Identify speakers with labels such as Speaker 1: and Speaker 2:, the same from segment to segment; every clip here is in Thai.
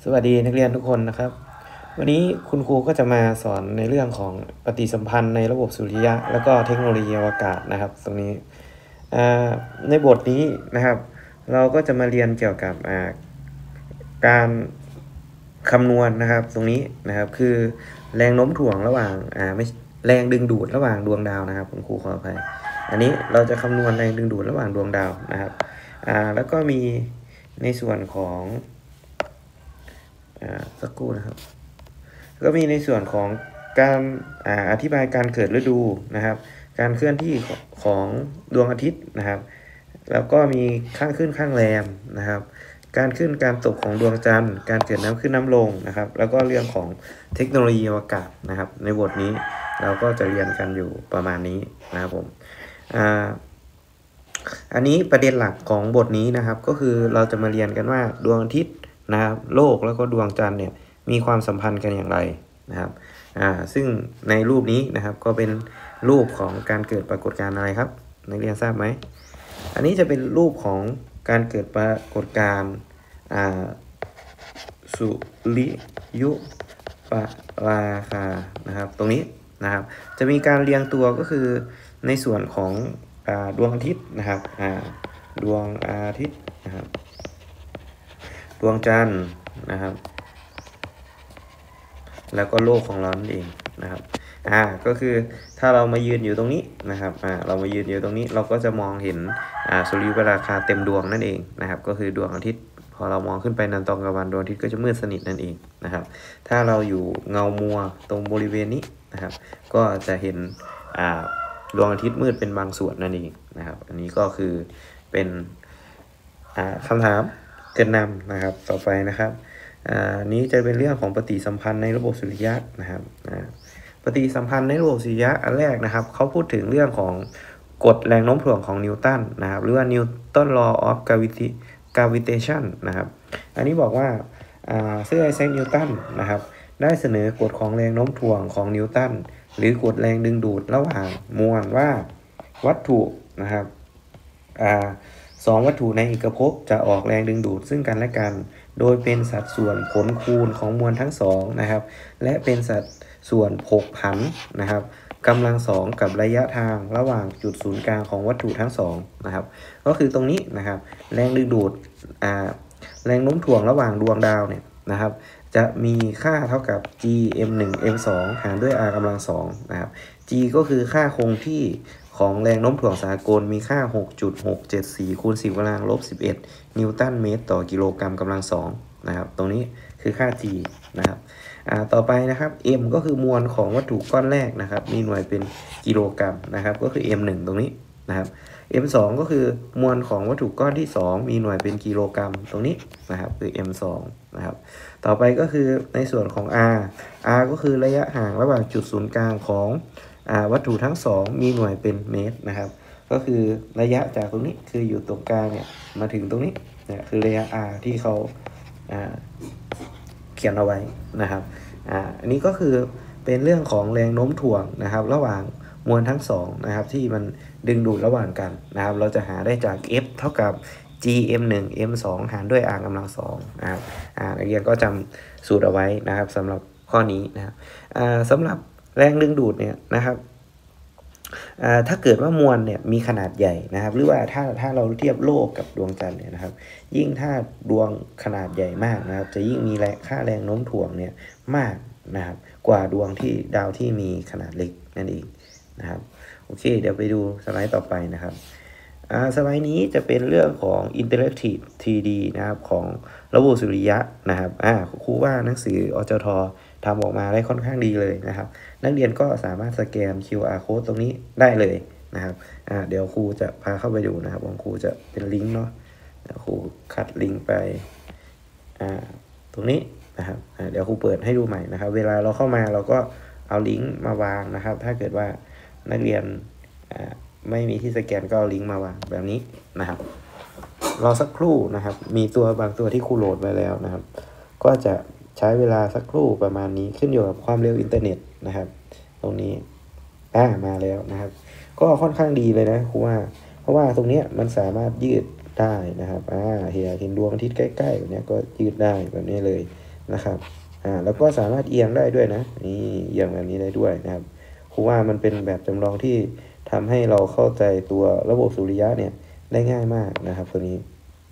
Speaker 1: สวัสดีนักเรียนทุกคนนะครับวันนี้คุณครูก็จะมาสอนในเรื่องของปฏิสัมพันธ์ในระบบสุริยะแล้วก็เทคโนโลยีอวกาศนะครับตรงนี้ในบทนี้นะครับเราก็จะมาเรียนเกี่ยวกับการคำนวณนะครับตรงนี้นะครับคือแรงโน้มถ่วงระหว่างไม่แรงดึงดูดระหว่างดวงดาวนะครับคุณครูขออภัยอันนี้เราจะคำนวณแรงดึงดูดระหว่างดวงดาวนะครับแล้วก็มีในส่วนของสักครู่นะครับก็มีในส่วนของการอธิบายการเกิดฤดูนะครับการเคลื่อนที่ของดวงอาทิตย์นะครับแล้วก็มีข้างขึ้นข้างแรมนะครับการขึ้นการตกของดวงจันทร์การเกิดน้ำขึ้นน้ำลงนะครับแล้วก็เรื่องของเทคโนโลยีอวกาศนะครับในบทนี้เราก็จะเรียนกันอยู่ประมาณนี้นะครับผมอันนี้ประเด็นหลักของบทนี้นะครับก็คือเราจะมาเรียนกันว่าดวงอาทิตย์นะครับโลกแล้วก็ดวงจันทร์เนี่ยมีความสัมพันธ์กันอย่างไรนะครับซึ่งในรูปนี้นะครับก็เป็นรูปของการเกิดปรากฏการณ์อะไรครับนักเรียนทราบไหมอันนี้จะเป็นรูปของการเกิดปรากฏการณ์สุริยุปราคานะครับตรงนี้นะครับจะมีการเรียงตัวก็คือในส่วนของดวงอาทิตย์นะครับดวงอาทิตย์นะครับดวงจันทร์นะครับแล้วก็โลกของเรานั่นเองนะครับก็คือถ้าเรามายืนอยู่ตรงนี้นะครับเรามายืนอยู่ตรงนี้เราก็จะมองเห็นสุริยุปราคาเต็มดวงนั่นเองนะครับก็คือดวงอาทิตย์พอเรามองขึ้นไปในตอนกลางวันดวงอาทิตย์ก็จะมืดสนิทนั่นเองนะครับถ้าเราอยู่เงามัวตรงบริเวณนี้นะครับก็จะเห็นดวงอาทิตย์มืดเป็นบางส่วนนั่นเองนะครับอันนี้ก็คือเป็นคำถามเกิดนำนะครับต่อไปนะครับนี้จะเป็นเรื่องของปฏิสัมพันธ์ในระบบสุริยะนะครับปฏิสัมพันธ์ในระบบสุริยะอันแรกนะครับเขาพูดถึงเรื่องของกฎแรงโน้มถ่วงของนิวตันนะครับหรือว่า Newton Law of Gravitation นะครับอันนี้บอกว่าเซอร์ไอแซคนิวตันนะครับได้เสนอกฎของแรงโน้มถ่วงของนิวตันหรือกฎแรงดึงดูดระหว่างมวลว่าวัตถุนะครับสองวัตถุในเอกภพจะออกแรงดึงดูดซึ่งกันและกันโดยเป็นสัดส่วนผลคูณของมวลทั้งสองนะครับและเป็นสัดส่วนผกผันนะครับกำลังสองกับระยะทางระหว่างจุดศูนย์กลางของวัตถุทั้งสองนะครับก็คือตรงนี้นะครับแรงดึงดูดแรงโน้มถ่วงระหว่างดวงดาวเนี่ยนะครับจะมีค่าเท่ากับ g_m_1 m2 หารด้วย r กำลังสองนะครับ g ก็คือค่าคงที่ของแรงโน้มถ่วงสากลมีค่า 6.674 คูณ 10 กำลังลบ 11 นิวตันเมตรต่อกิโลกรัมกำลังสองนะครับตรงนี้คือค่า g นะครับต่อไปนะครับ m ก็คือมวลของวัตถุก้อนแรกนะครับมีหน่วยเป็นกิโลกรัมนะครับก็คือ m1 ตรงนี้นะครับ m2 ก็คือมวลของวัตถุก้อนที่2มีหน่วยเป็นกิโลกรัมตรงนี้นะครับคือ m2 นะครับต่อไปก็คือในส่วนของ r ก็คือระยะห่างระหว่างจุดศูนย์กลางของวัตถุทั้งสองมีหน่วยเป็นเมตรนะครับก็คือระยะจากตรงนี้คืออยู่ตรงกลางเนี่ยมาถึงตรงนี้เนี่ยคือระยะ r ที่เขาเขียนเอาไว้นะครับอันนี้ก็คือเป็นเรื่องของแรงโน้มถ่วงนะครับระหว่างมวลทั้งสองนะครับที่มันดึงดูดระหว่างกันนะครับเราจะหาได้จาก F เท่ากับ gm1 m2 หารด้วย r กำลังสองนะครับนักเรียนก็จำสูตรเอาไว้นะครับสำหรับข้อนี้นะครับสำหรับแรงดึงดูดเนี่ยนะครับถ้าเกิดว่ามวลเนี่ยมีขนาดใหญ่นะครับหรือว่าถ้าเราเทียบโลกกับดวงจันทร์เนี่ยนะครับยิ่งถ้าดวงขนาดใหญ่มากนะครับจะยิ่งมีค่าแรงโน้มถ่วงเนี่ยมากนะครับกว่าดาวที่มีขนาดเล็กนั่นเองนะครับโอเคเดี๋ยวไปดูสไลด์ต่อไปนะครับสไลด์นี้จะเป็นเรื่องของ Interactive 3D นะครับของระบบสุริยะนะครับครูว่าหนังสืออจท.ทำออกมาได้ค่อนข้างดีเลยนะครับนักเรียนก็สามารถสแกน QR code ตรงนี้ได้เลยนะครับเดี๋ยวครูจะพาเข้าไปดูนะครับของครูจะเป็นลิงก์เนาะครูคัดลิงก์ไปตรงนี้นะครับเดี๋ยวครูเปิดให้ดูใหม่นะครับเวลาเราเข้ามาเราก็เอาลิงก์มาวางนะครับถ้าเกิดว่านักเรียนไม่มีที่สแกนก็เอาลิงก์มาวางแบบนี้นะครับรอสักครู่นะครับมีบางตัวที่ครูโหลดไว้แล้วนะครับก็จะใช้เวลาสักครู่ประมาณนี้ขึ้นอยู่กับความเร็วอินเทอร์เน็ตนะครับตรงนี้มาแล้วนะครับก็ค่อนข้างดีเลยนะครูว่าเพราะว่าตรงนี้มันสามารถยืดได้นะครับเห็นดวงอาทิตย์ใกล้ๆแบบนี้ก็ยืดได้แบบนี้เลยนะครับแล้วก็สามารถเอียงได้ด้วยนะนี่เอียงแบบนี้ได้ด้วยนะครับเพราะว่ามันเป็นแบบจำลองที่ทำให้เราเข้าใจตัวระบบสุริยะเนี่ยได้ง่ายมากนะครับตัวนี้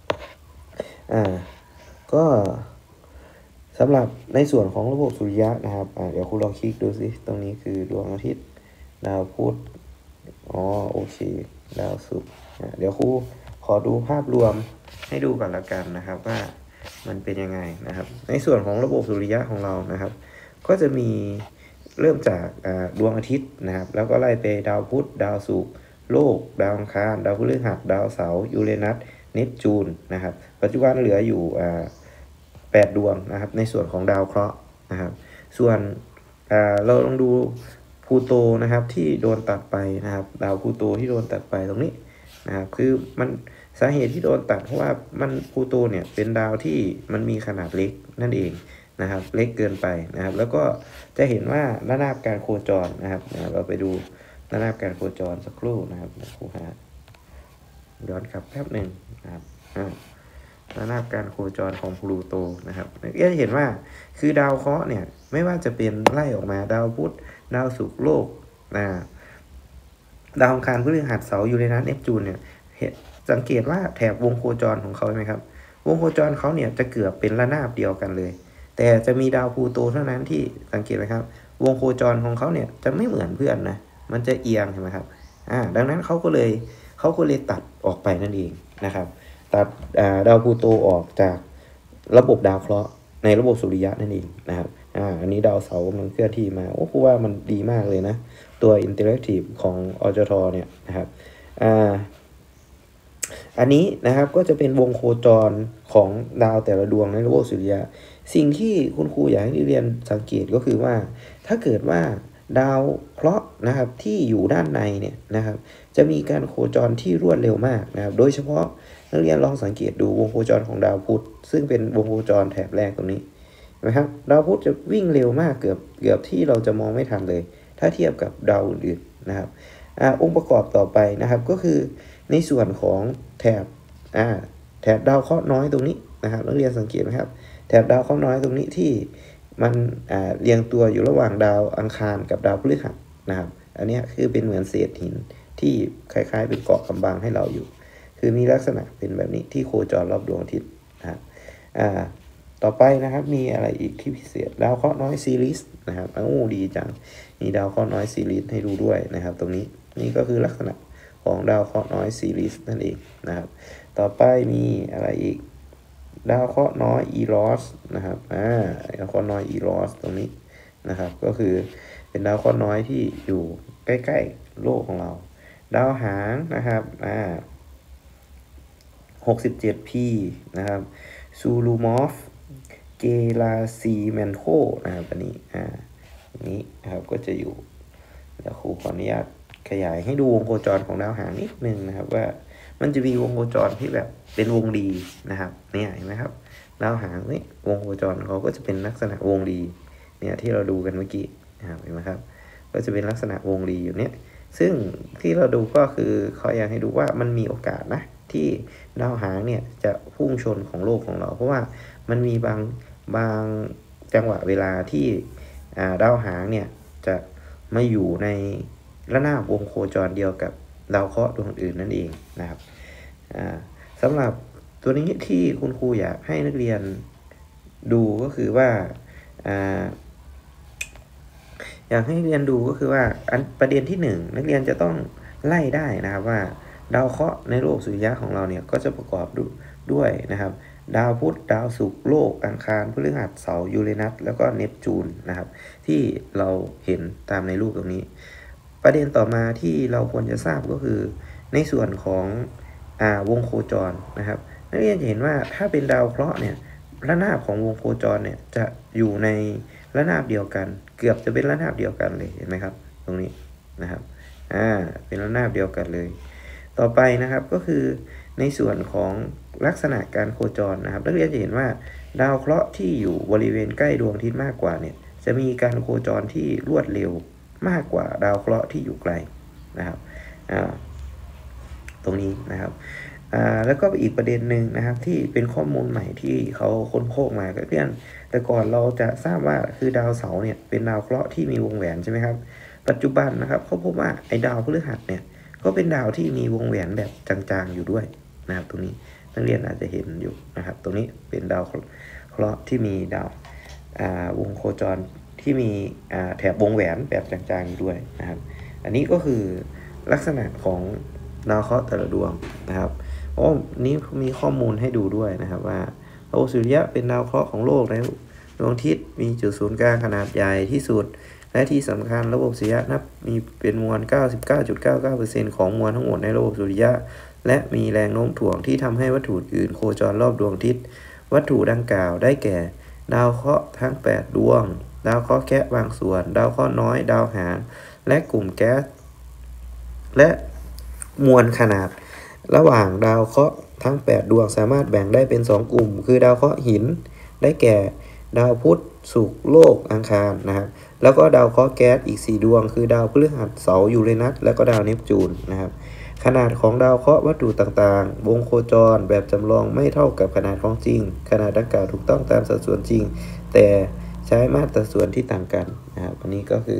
Speaker 1: ก็สำหรับในส่วนของระบบสุริยะนะครับเดี๋ยวคุณลองคลิกดูสิตรงนี้คือดวงอาทิตย์ดาวพุธโอเคดาวศุกร์เดี๋ยวครูขอดูภาพรวมให้ดูก่อนละกันนะครับว่ามันเป็นยังไงนะครับในส่วนของระบบสุริยะของเรานะครับก็จะมีเริ่มจากดวงอาทิตย์นะครับแล้วก็ไล่ไปดาวพุธดาวศุกร์โลกดาวอังคารดาวพฤหัสดาวเสาร์ยูเรนัสเนปจูนนะครับปัจจุบันเหลืออยู่8 ดวงนะครับในส่วนของดาวเคราะห์นะครับส่วนเราลองดูพลูโตนะครับที่โดนตัดไปนะครับดาวพลูโตที่โดนตัดไปตรงนี้นะครับคือมันสาเหตุที่โดนตัดเพราะว่ามันพลูโตเนี่ยเป็นดาวที่มันมีขนาดเล็กนั่นเองนะครับเล็กเกินไปนะครับแล้วก็จะเห็นว่าระนาบการโคจรนะครับเราไปดูระนาบการโคจรสักครู่นะครับครูหาย้อนกลับแป๊บหนึ่งนะครับระนาบการโคจรของพลูโตนะครับก็จะเห็นว่าคือดาวเคราะห์เนี่ยไม่ว่าจะเป็นไล่ออกมาดาวพุธดาวศุกร์โลกดาวอังคารพฤหัสเสาร์ยูเรนัสเนปจูนเนี่ยสังเกตว่าแถบวงโคจรของเขาใช่ไหมครับวงโคจรเขาเนี่ยจะเกือบเป็นระนาบเดียวกันเลยแต่จะมีดาวพลูโตเท่านั้นที่สังเกตไหมครับวงโคจรของเขาเนี่ยจะไม่เหมือนเพื่อนนะมันจะเอียงใช่ไหมครับดังนั้นเขาก็เลยตัดออกไปนั่นเองนะครับตัดดาวพลูโตออกจากระบบดาวเคราะห์ในระบบสุริยะนั่นเองนะครับอันนี้ดาวเสาร์มันเคลื่อนที่มาโอ้พูดว่ามันดีมากเลยนะตัว Interactive ของอจทเนี่ยนะครับอันนี้นะครับก็จะเป็นวงโคจรของดาวแต่ละดวงในระบบสุริยะสิ่งที่คุณครูอยากให้นักเรียนสังเกตก็คือว่าถ้าเกิดว่าดาวเคราะห์นะครับที่อยู่ด้านในเนี่ยนะครับจะมีการโคจรที่รวดเร็วมากนะครับโดยเฉพาะนักเรียนลองสังเกตดูวงโคจรของดาวพุธซึ่งเป็นวงโคจรแถบแรกตรงนี้นะครับดาวพุธจะวิ่งเร็วมากเกือบที่เราจะมองไม่ทันเลยถ้าเทียบกับดาวอื่นๆนะครับองค์ประกอบต่อไปนะครับก็คือในส่วนของแถบดาวเคราะห์น้อยตรงนี้นะครับนักเรียนสังเกตไหมครับแถบดาวเคราะห์น้อยตรงนี้ที่มันเรียงตัวอยู่ระหว่างดาวอังคารกับดาวพฤหัสนะครับอันนี้คือเป็นเหมือนเศษหินที่คล้ายๆเป็นเกาะกำบังให้เราอยู่คือมีลักษณะเป็นแบบนี้ที่โคจรรอบดวงอาทิตย์นะครับต่อไปนะครับมีอะไรอีกที่พิเศษดาวเคราะห์น้อยซีรีส์นะครับดีจังมีดาวเคราะห์น้อยซีรีส์ให้ดูด้วยนะครับตรงนี้นี่ก็คือลักษณะของดาวเคราะห์น้อยซีรีส์นั่นเองนะครับต่อไปมีอะไรอีกดาวเคราะห์น้อยอีรอสนะครับดาวเคราะห์น้อยอีรอสตรงนี้นะครับก็คือเป็นดาวเคราะห์น้อยที่อยู่ใกล้ๆโลกของเราดาวหางนะครับ67P นะครับซูลูมอฟเกลาซีแมนโคนะครับอันนี้นี้นะครับก็จะอยู่เดี๋ยวครูขออนุญาตขยายให้ดูวงโคจรของดาวหางนิดนึงนะครับว่ามันจะมีวงโคจรที่แบบเป็นวงรีนะครับเนี่ยเห็นไหมครับดาวหางนี่วงโคจรเขาก็จะเป็นลักษณะวงรีเนี่ยที่เราดูกันเมื่อกี้นะครับเห็นไหมครับก็จะเป็นลักษณะวงรีอยู่เนี่ยซึ่งที่เราดูก็คือเขาอยากให้ดูว่ามันมีโอกาสนะที่ดาวหางเนี่ยจะพุ่งชนของโลกของเราเพราะว่ามันมีบางจังหวะเวลาที่ดาวหางเนี่ยจะมาอยู่ในระนาบวงโคจรเดียวกับดาวเคราะห์ดวงอื่นนั่นเองนะครับสำหรับตัวนี้ที่คุณครูอยากให้นักเรียนดูก็คือว่าอยากให้เรียนดูก็คือว่าประเด็นที่1นักเรียนจะต้องไล่ได้นะครับว่าดาวเคราะห์ในโลกสุริยะของเราเนี่ยก็จะประกอบด้วยนะครับดาวพุธดาวศุกร์โลกอังคารพฤหัสเสาร์ยูเรนัสแล้วก็เนปจูนนะครับที่เราเห็นตามในรูปตรงนี้ประเด็นต่อมาที่เราควรจะทราบก็คือในส่วนของวงโคจรนะครับนักเรียนจะเห็นว่าถ้าเป็นดาวเคราะห์เนี่ยระนาบของวงโคจรเนี่ยจะอยู่ในระนาบเดียวกันเกือบจะเป็นระนาบเดียวกันเลยเห็นไหมครับตรงนี้นะครับเป็นระนาบเดียวกันเลยต่อไปนะครับก็คือในส่วนของลักษณะการโคจรนะครับนักเรียนจะเห็นว่าดาวเคราะห์ที่อยู่บริเวณใกล้ดวงอาทิตย์มากกว่าเนี่ยจะมีการโคจรที่รวดเร็วมากกว่าดาวเคราะห์ที่อยู่ไกลนะครับตรงนี้นะครับแล้วก็อีกประเด็นหนึ่งนะครับที่เป็นข้อมูลใหม่ที่เขาค้นพบมาก็เพื่อนแต่ก่อนเราจะทราบว่าคือดาวเสาร์เนี่ยเป็นดาวเคราะห์ที่มีวงแหวนใช่ไหมครับปัจจุบันนะครับเขาพบว่าไอ้ดาวพฤหัสเนี่ยก็เป็นดาวที่มีวงแหวนแบบจางๆอยู่ด้วยนะครับตรงนี้นักเรียนอาจจะเห็นอยู่นะครับตรงนี้เป็นดาวเคราะห์ที่มีดาววงโคจรที่มีแถบวงแหวนแบบจางๆอยู่ด้วยนะครับอันนี้ก็คือลักษณะของดาวเคราะห์แต่ละดวงนะครับนี้มีข้อมูลให้ดูด้วยนะครับว่าระบบสุริยะเป็นดาวเคราะห์ของโลกในดวงอาทิตย์มีจุดศูนย์กลางขนาดใหญ่ที่สุดและที่สำคัญระบบสุริยะนับมีเป็นมวล 99.99% ของมวลทั้งหมดในระบบสุริยะและมีแรงโน้มถ่วงที่ทำให้วัตถุอื่นโคจรรอบดวงอาทิตย์วัตถุดังกล่าวได้แก่ดาวเคราะห์ทั้ง8ดวงดาวเคราะห์แคะบางส่วนดาวเคราะห์น้อยดาวหางและกลุ่มแก๊สและมวลขนาดระหว่างดาวเคราะห์ทั้ง8ดวงสามารถแบ่งได้เป็น2กลุ่มคือดาวเคราะห์หินได้แก่ดาวพุธศุกร์โลกอังคารนะครับแล้วก็ดาวเคราะห์แก๊สอีก4ดวงคือดาวพฤหัสเสาร์ยูเรนัสและก็ดาวเนปจูนนะครับขนาดของดาวเคราะห์วัตถุต่างๆวงโคจรแบบจำลองไม่เท่ากับขนาดของจริงขนาดดังกล่าวถูกต้องตามสัดส่วนจริงแต่ใช้มาตราส่วนที่ต่างกันนะครับอันนี้ก็คือ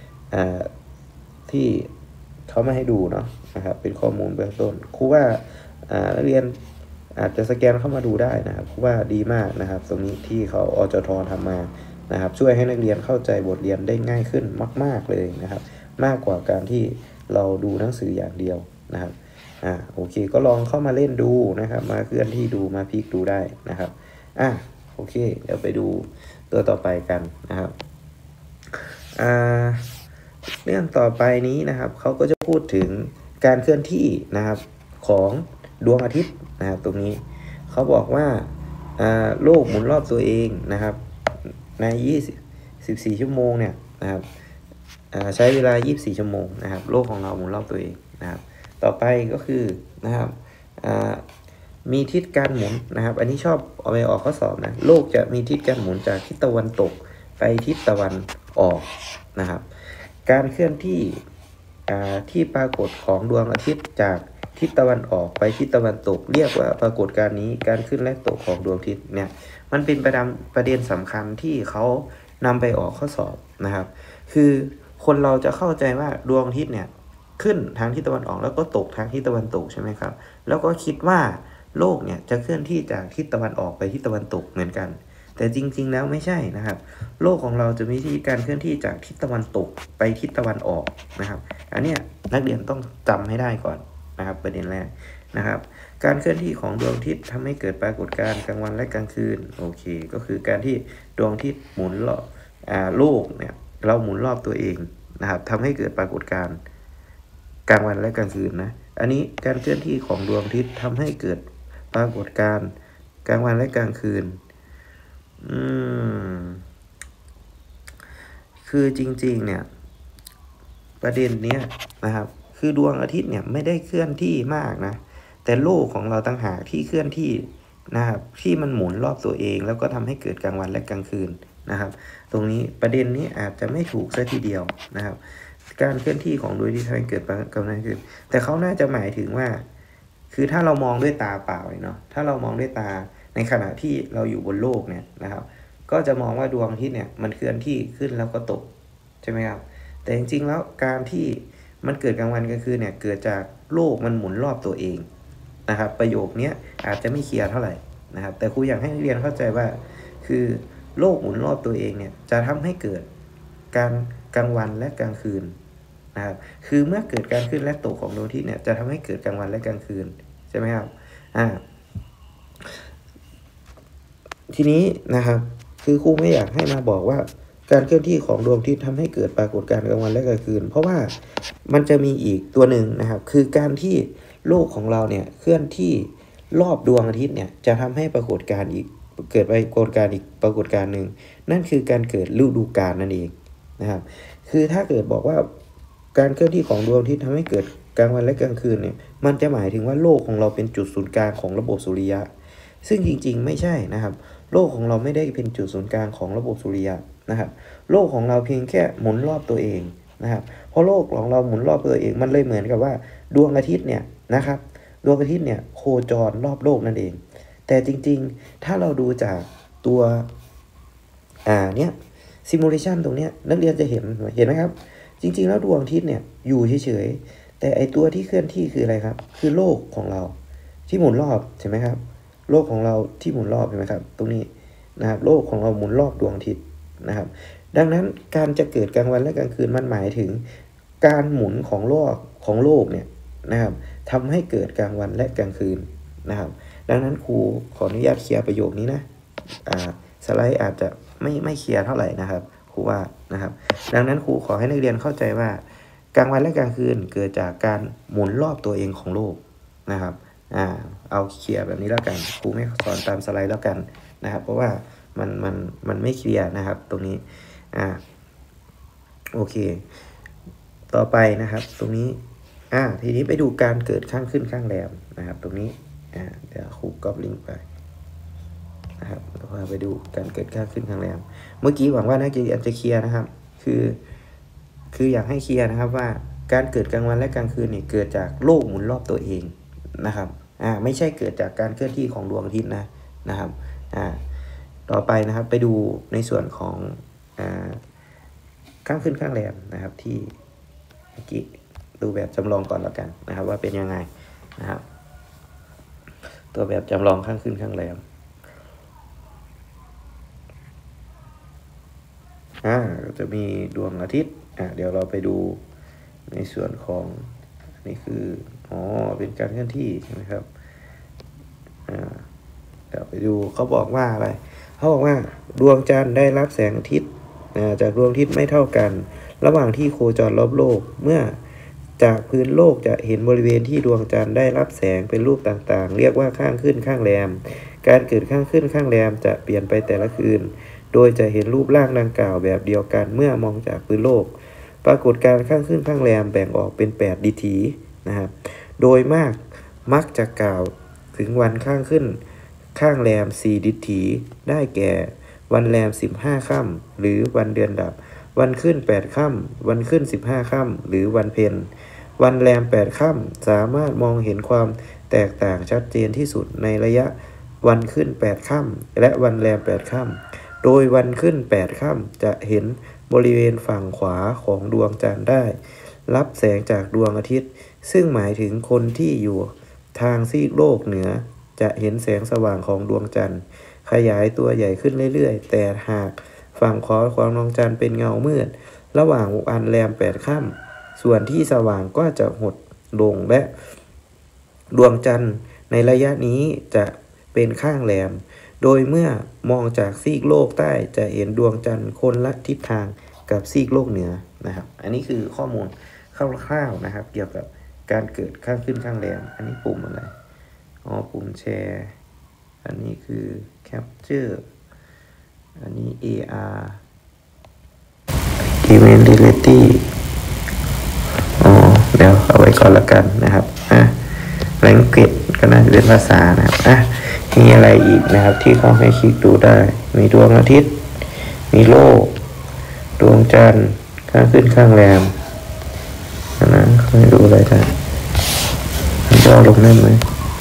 Speaker 1: ที่เขามาให้ดูเนาะนะครับเป็นข้อมูลเบื้องต้นครูว่านักเรียนอาจจะสแกนเข้ามาดูได้นะครับครูว่าดีมากนะครับตรงนี้ที่เขาอจททำมานะครับช่วยให้นักเรียนเข้าใจบทเรียนได้ง่ายขึ้นมากๆเลยนะครับมากกว่าการที่เราดูหนังสืออย่างเดียวนะครับโอเคก็ลองเข้ามาเล่นดูนะครับมาเคลื่อนที่ดูมาพลิกดูได้นะครับโอเคเดี๋ยวไปดูตัวต่อไปกันนะครับเรื่องต่อไปนี้นะครับเขาก็จะพูดถึงการเคลื่อนที่นะครับของดวงอาทิตย์นะครับตรงนี้เขาบอกว่าโลกหมุนรอบตัวเองนะครับใน14ชั่วโมงเนี่ยนะครับใช้เวลา24ชั่วโมงนะครับโลกของเราหมุนรอบตัวเองนะครับต่อไปก็คือนะครับมีทิศการหมุนนะครับอันนี้ชอบเอาไปออกข้อสอบนะโลกจะมีทิศการหมุนจากทิศตะวันตกไปทิศตะวันออกนะครับการเคลื่อนที่ที่ปรากฏของดวงอาทิตย์จากทิศตะวันออกไปทิศตะวันตกเรียกว่าปรากฏการณ์นี้การขึ้นและตกของดวงอาทิตย์เนี่ยมันเป็นประเด็นสำคัญที่เขานำไปออกข้อสอบนะครับคือคนเราจะเข้าใจว่าดวงอาทิตย์เนี่ยขึ้นทางทิศตะวันออกแล้วก็ตกทางทิศตะวันตกใช่ไหมครับแล้วก็คิดว่าโลกเนี่ยจะเคลื่อนที่จากทิศตะวันออกไปทิศตะวันตกเหมือนกันแต่จริงๆแล้วไม่ใช่นะครับโลกของเราจะมีวิธีการเคลื่อนที่จากทิศตะวันตกไปทิศตะวันออกนะครับอันเนี้ยนักเรียนต้องจำให้ได้ก่อนนะครับประเด็นแรกนะครับการเคลื่อนที่ของดวงอาทิตย์ทำให้เกิดปรากฏการณ์กลางวันและกลางคืนโอเคก็คือการที่ดวงอาทิตย์หมุนรอบโลกเนี่ยเราหมุนรอบตัวเองนะครับทำให้เกิดปรากฏการณ์กลางวันและกลางคืนนะอันนี้การเคลื่อนที่ของดวงอาทิตย์ทำให้เกิดปรากฏการณ์กลางวันและกลางคืนคือจริงๆเนี่ยประเด็นเนี้ยนะครับคือดวงอาทิตย์เนี่ยไม่ได้เคลื่อนที่มากนะแต่โลกของเราต่างหากที่เคลื่อนที่นะครับที่มันหมุนรอบตัวเองแล้วก็ทำให้เกิดกลางวันและกลางคืนนะครับตรงนี้ประเด็นนี้อาจจะไม่ถูกซะทีเดียวนะครับการเคลื่อนที่ของดวงอาทิตย์ทำให้เกิดกลางวันและกลางคืนแต่เขาน่าจะหมายถึงว่าคือถ้าเรามองด้วยตาเปล่าเนาะถ้าเรามองด้วยตาในขณะที่เราอยู่บนโลกเนี่ยนะครับก็จะมองว่าดวงอาทิตย์เนี่ยมันเคลื่อนที่ขึ้นแล้วก็ตกใช่ไหมครับแต่จริงๆแล้วการที่มันเกิดกลางวันกลางคืนเนี่ยเกิดจากโลกมันหมุนรอบตัวเองนะครับประโยคนี้อาจจะไม่เคลียร์เท่าไหร่นะครับแต่ครูอยากให้นักเรียนเข้าใจว่าคือโลกหมุนรอบตัวเองเนี่ยจะทำให้เกิดการกลางวันและกลางคืนนะครับคือเมื่อเกิดการขึ้นและตกของดวงอาทิตย์เนี่ยจะทำให้เกิดกลางวันและกลางคืนใช่ไหมครับทีนี้นะครับคือครูไม่อยากให้มาบอกว่าการเคลื่อนที่ของดวงอาทิตย์ทำให้เกิดปรากฏการณ์กลางวันและกลางคืนเพราะว่ามันจะมีอีกตัวหนึ่งนะครับคือการที่โลกของเราเนี่ยเคลื่อนที่รอบดวงอาทิตย์เนี่ยจะทำให้ปรากฏการณ์อีกเกิดปรากฏการณ์อีกปรากฏการณ์หนึ่งนั่นคือการเกิดฤดูกาลนั่นเองนะครับคือถ้าเกิดบอกว่าการเคลื่อนที่ของดวงอาทิตย์ทำให้เกิดกลางวันและกลางคืนเนี่ยมันจะหมายถึงว่าโลกของเราเป็นจุดศูนย์กลางของระบบสุริยะซึ่งจริงๆไม่ใช่นะครับโลกของเราไม่ได้เป็นจุดศูนย์กลางของระบบสุริยะนะครับโลกของเราเพียงแค่หมุนรอบตัวเองนะครับเพราะโลกของเราหมุนรอบตัวเองมันเลยเหมือนกับว่าดวงอาทิตย์เนี่ยนะครับดวงอาทิตย์เนี่ยโคจรรอบโลกนั่นเองแต่จริงๆถ้าเราดูจากตัวเนี่ยซิมูเลชันตรงเนี้ยนักเรียนจะเห็นไหมครับจริงๆแล้วดวงอาทิตย์เนี่ยอยู่เฉยๆแต่ไอตัวที่เคลื่อนที่คืออะไรครับคือโลกของเราที่หมุนรอบใช่ไหมครับโลกของเราที่หมุนรอบใช่ไหมครับตรงนี้นะครับโลกของเราหมุนรอบดวงอาทิตย์นะครับดังนั้นการจะเกิดกลางวันและกลางคืนมันหมายถึงการหมุนของโลกเนี่ยนะครับทำให้เกิดกลางวันและกลางคืนนะครับดังนั้นครูขออนุญาตเคลียร์ประโยคนี้นะสไลด์อาจจะไม่เคลียร์เท่าไหร่นะครับครูว่านะครับดังนั้นครูขอให้นักเรียนเข้าใจว่ากลางวันและกลางคืนเกิดจากการหมุนรอบตัวเองของโลกนะครับเอาเคลียร์แบบนี้แล้วกันครูไม่สอนตามสไลด์แล้วกันนะครับเพราะว่ามันไม่เคลียร์นะครับตรงนี้โอเคต่อไปนะครับตรงนี้ทีนี้ไปดูการเกิดข้างขึ้นข้างแรมนะครับตรงนี้เดี๋ยวครูก๊อปลิงก์ไปนะครับเราไปดูการเกิดข้างขึ้นข้างแรมเมื่อกี้หวังว่านักเรียนจะเคลียร์นะครับคืออยากให้เคลียร์นะครับว่าการเกิดกลางวันและกลางคืนนี่เกิดจากโลกหมุนรอบตัวเองนะครับไม่ใช่เกิดจากการเคลื่อนที่ของดวงอาทิตย์นะครับต่อไปนะครับไปดูในส่วนของข้างขึ้นข้างแรมนะครับที่เมื่อกี้ดูแบบจำลองก่อนแล้วกันนะครับว่าเป็นยังไงนะครับตัวแบบจำลองข้างขึ้นข้างแรมจะมีดวงอาทิตย์เดี๋ยวเราไปดูในส่วนของนี่คือเป็นการเคลื่อนที่ใช่ไหมครับเดี๋ยวไปดูเขาบอกว่าอะไรเขาบอกว่าดวงจันทร์ได้รับแสงอาทิตย์จากดวงอาทิตย์ไม่เท่ากันระหว่างที่โคจรรอบโลกเมื่อจากพื้นโลกจะเห็นบริเวณที่ดวงจันทร์ได้รับแสงเป็นรูปต่างๆเรียกว่าข้างขึ้นข้างแรมการเกิดข้างขึ้นข้างแรมจะเปลี่ยนไปแต่ละคืนโดยจะเห็นรูปร่างดังกล่าวแบบเดียวกันเมื่อมองจากพื้นโลกปรากฏการข้างขึ้นข้างแรมแบ่งออกเป็น8ดิถีนะครับโดยมักจะกล่าวถึงวันข้างขึ้นข้างแรม4ดิถีได้แก่วันแรม15ค่ำหรือวันเดือนดับวันขึ้น8ค่ำวันขึ้น15ค่ำหรือวันเพ็ญวันแรม8ค่ำสามารถมองเห็นความแตกต่างชัดเจนที่สุดในระยะวันขึ้น8ค่ำและวันแรม8ค่ำโดยวันขึ้น8ค่ำจะเห็นบริเวณฝั่งขวาของดวงจันทร์ได้รับแสงจากดวงอาทิตย์ซึ่งหมายถึงคนที่อยู่ทางซีกโลกเหนือจะเห็นแสงสว่างของดวงจันทร์ขยายตัวใหญ่ขึ้นเรื่อยๆแต่หากฝั่งขวาของดวงจันทร์เป็นเงามืดระหว่างวันแรม8ค่ำส่วนที่สว่างก็จะหดลงและดวงจันทร์ในระยะนี้จะเป็นข้างแรมโดยเมื่อมองจากซีกโลกใต้จะเห็นดวงจันทร์คนละทิศทางกับซีกโลกเหนือนะครับอันนี้คือข้อมูลคร่าวๆนะครับเกี่ยวกับการเกิดข้างขึ้นข้างแรมอันนี้ปุ่มอะไรปุ่มแชร์อันนี้คือ capture อันนี้ AR event reality เดี๋ยวเอาไว้ก่อนละกันนะครับlanguage ก็น่าจะเป็นภาษานะครับมีอะไรอีกนะครับที่เขาให้คลิกดูได้มีดวงอาทิตย์มีโลกดวงจันทร์ข้างขึ้นข้างแรมนั้นเขาให้ดูอะไรได้มันย่อลงได้ไหม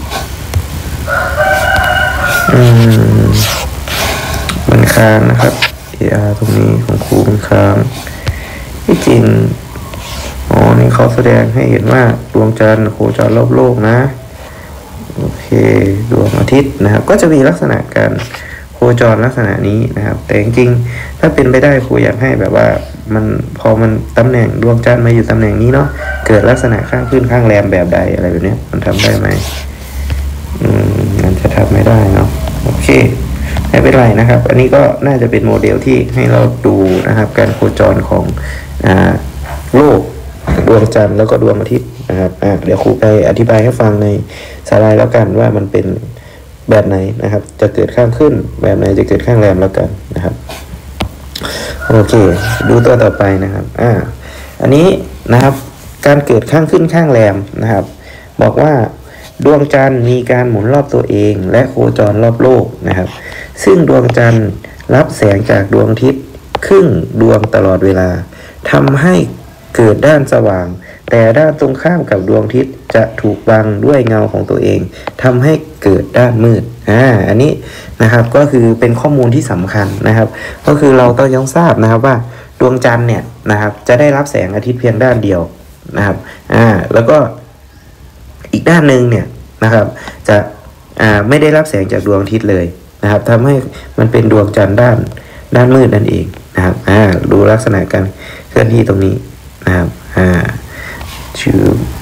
Speaker 1: มันค้างนะครับ AR ตรงนี้ของครูมันค้างที่จริงนี่เขาแสดงให้เห็นว่าดวงจันทร์โคจรรอบโลกนะโอเคดวงอาทิตย์นะครับก็จะมีลักษณะการโคจรลักษณะนี้นะครับแต่จริงๆถ้าเป็นไปได้ครูอยากให้แบบว่าพอมันตำแหน่งดวงจันทร์มาอยู่ตำแหน่งนี้เนาะเกิดลักษณะข้างขึ้นข้างแรมแบบใดอะไรแบบนี้มันทำได้ไหมมันจะทำไม่ได้เนาะโอเคไม่เป็นไรนะครับอันนี้ก็น่าจะเป็นโมเดลที่ให้เราดูนะครับการโคจรของโลกดวงจันทร์แล้วก็ดวงอาทิตย์นะครับเดี๋ยวครูไปอธิบายให้ฟังในสไลด์แล้วกันว่ามันเป็นแบบไหนนะครับจะเกิดข้างขึ้นแบบไหนจะเกิดข้างแรมแล้วกันนะครับโอเคดูตัวต่อไปนะครับอันนี้นะครับการเกิดข้างขึ้นข้างแรมนะครับบอกว่าดวงจันทร์มีการหมุนรอบตัวเองและโคจรรอบโลกนะครับซึ่งดวงจันทร์รับแสงจากดวงอาทิตย์ครึ่งดวงตลอดเวลาทำให้เกิดด้านสว่างแต่ด้านตรงข้ามกับดวงอาทิตย์จะถูกบังด้วยเงาของตัวเองทำให้เกิดด้านมืดอันนี้นะครับก็คือเป็นข้อมูลที่สำคัญนะครับก็คือเราต้องทราบนะครับว่าดวงจันทร์เนี่ยนะครับจะได้รับแสงอาทิตย์เพียงด้านเดียวนะครับแล้วก็อีกด้านหนึ่งเนี่ยนะครับจะไม่ได้รับแสงจากดวงอาทิตย์เลยนะครับทำให้มันเป็นดวงจันทร์ด้านมืดนั่นเองนะครับดูลักษณะการเคลื่อนที่ตรงนี้นะครับชื่อ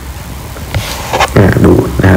Speaker 1: ดูนะครับ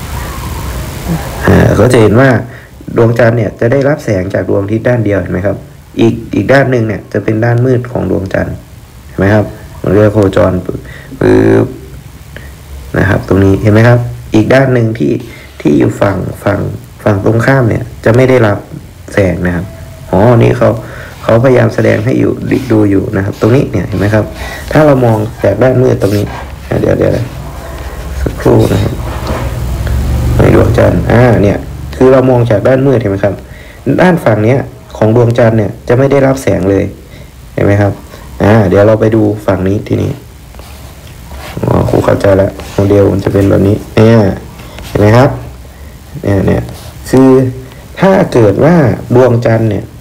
Speaker 1: ก็จะเห็นว่าดวงจันทร์เนี่ยจะได้รับแสงจากดวงอาทิตย์ด้านเดียวเห็นไหมครับอีกด้านหนึ่งเนี่ยจะเป็นด้านมืดของดวงจันทร์เห็นไหมครับมันเรียกโคจรปึ๊บนะครับตรงนี้เห็นไหมครับอีกด้านหนึ่งที่อยู่ฝั่งตรงข้ามเนี่ยจะไม่ได้รับแสงนะครับนี่เขาพยายามแสดงให้ดูอยู่นะครับตรงนี้เนี่ยเห็นไหมครับถ้าเรามองจากด้านมืดตรงนี้เดี๋ยวสักครู่นะครับในดวงจันทร์เนี่ยคือเรามองจากด้านมืดเห็นไหมครับด้านฝั่งเนี้ยของดวงจันทร์เนี่ยจะไม่ได้รับแสงเลยเห็นไหมครับเดี๋ยวเราไปดูฝั่งนี้ทีนี้ครูเข้าใจแล้วโมเดลมันจะเป็นแบบนี้เนี่ยเห็นไหมครับเนี่ยคือถ้าเกิดว่าดวงจันทร์เนี่ย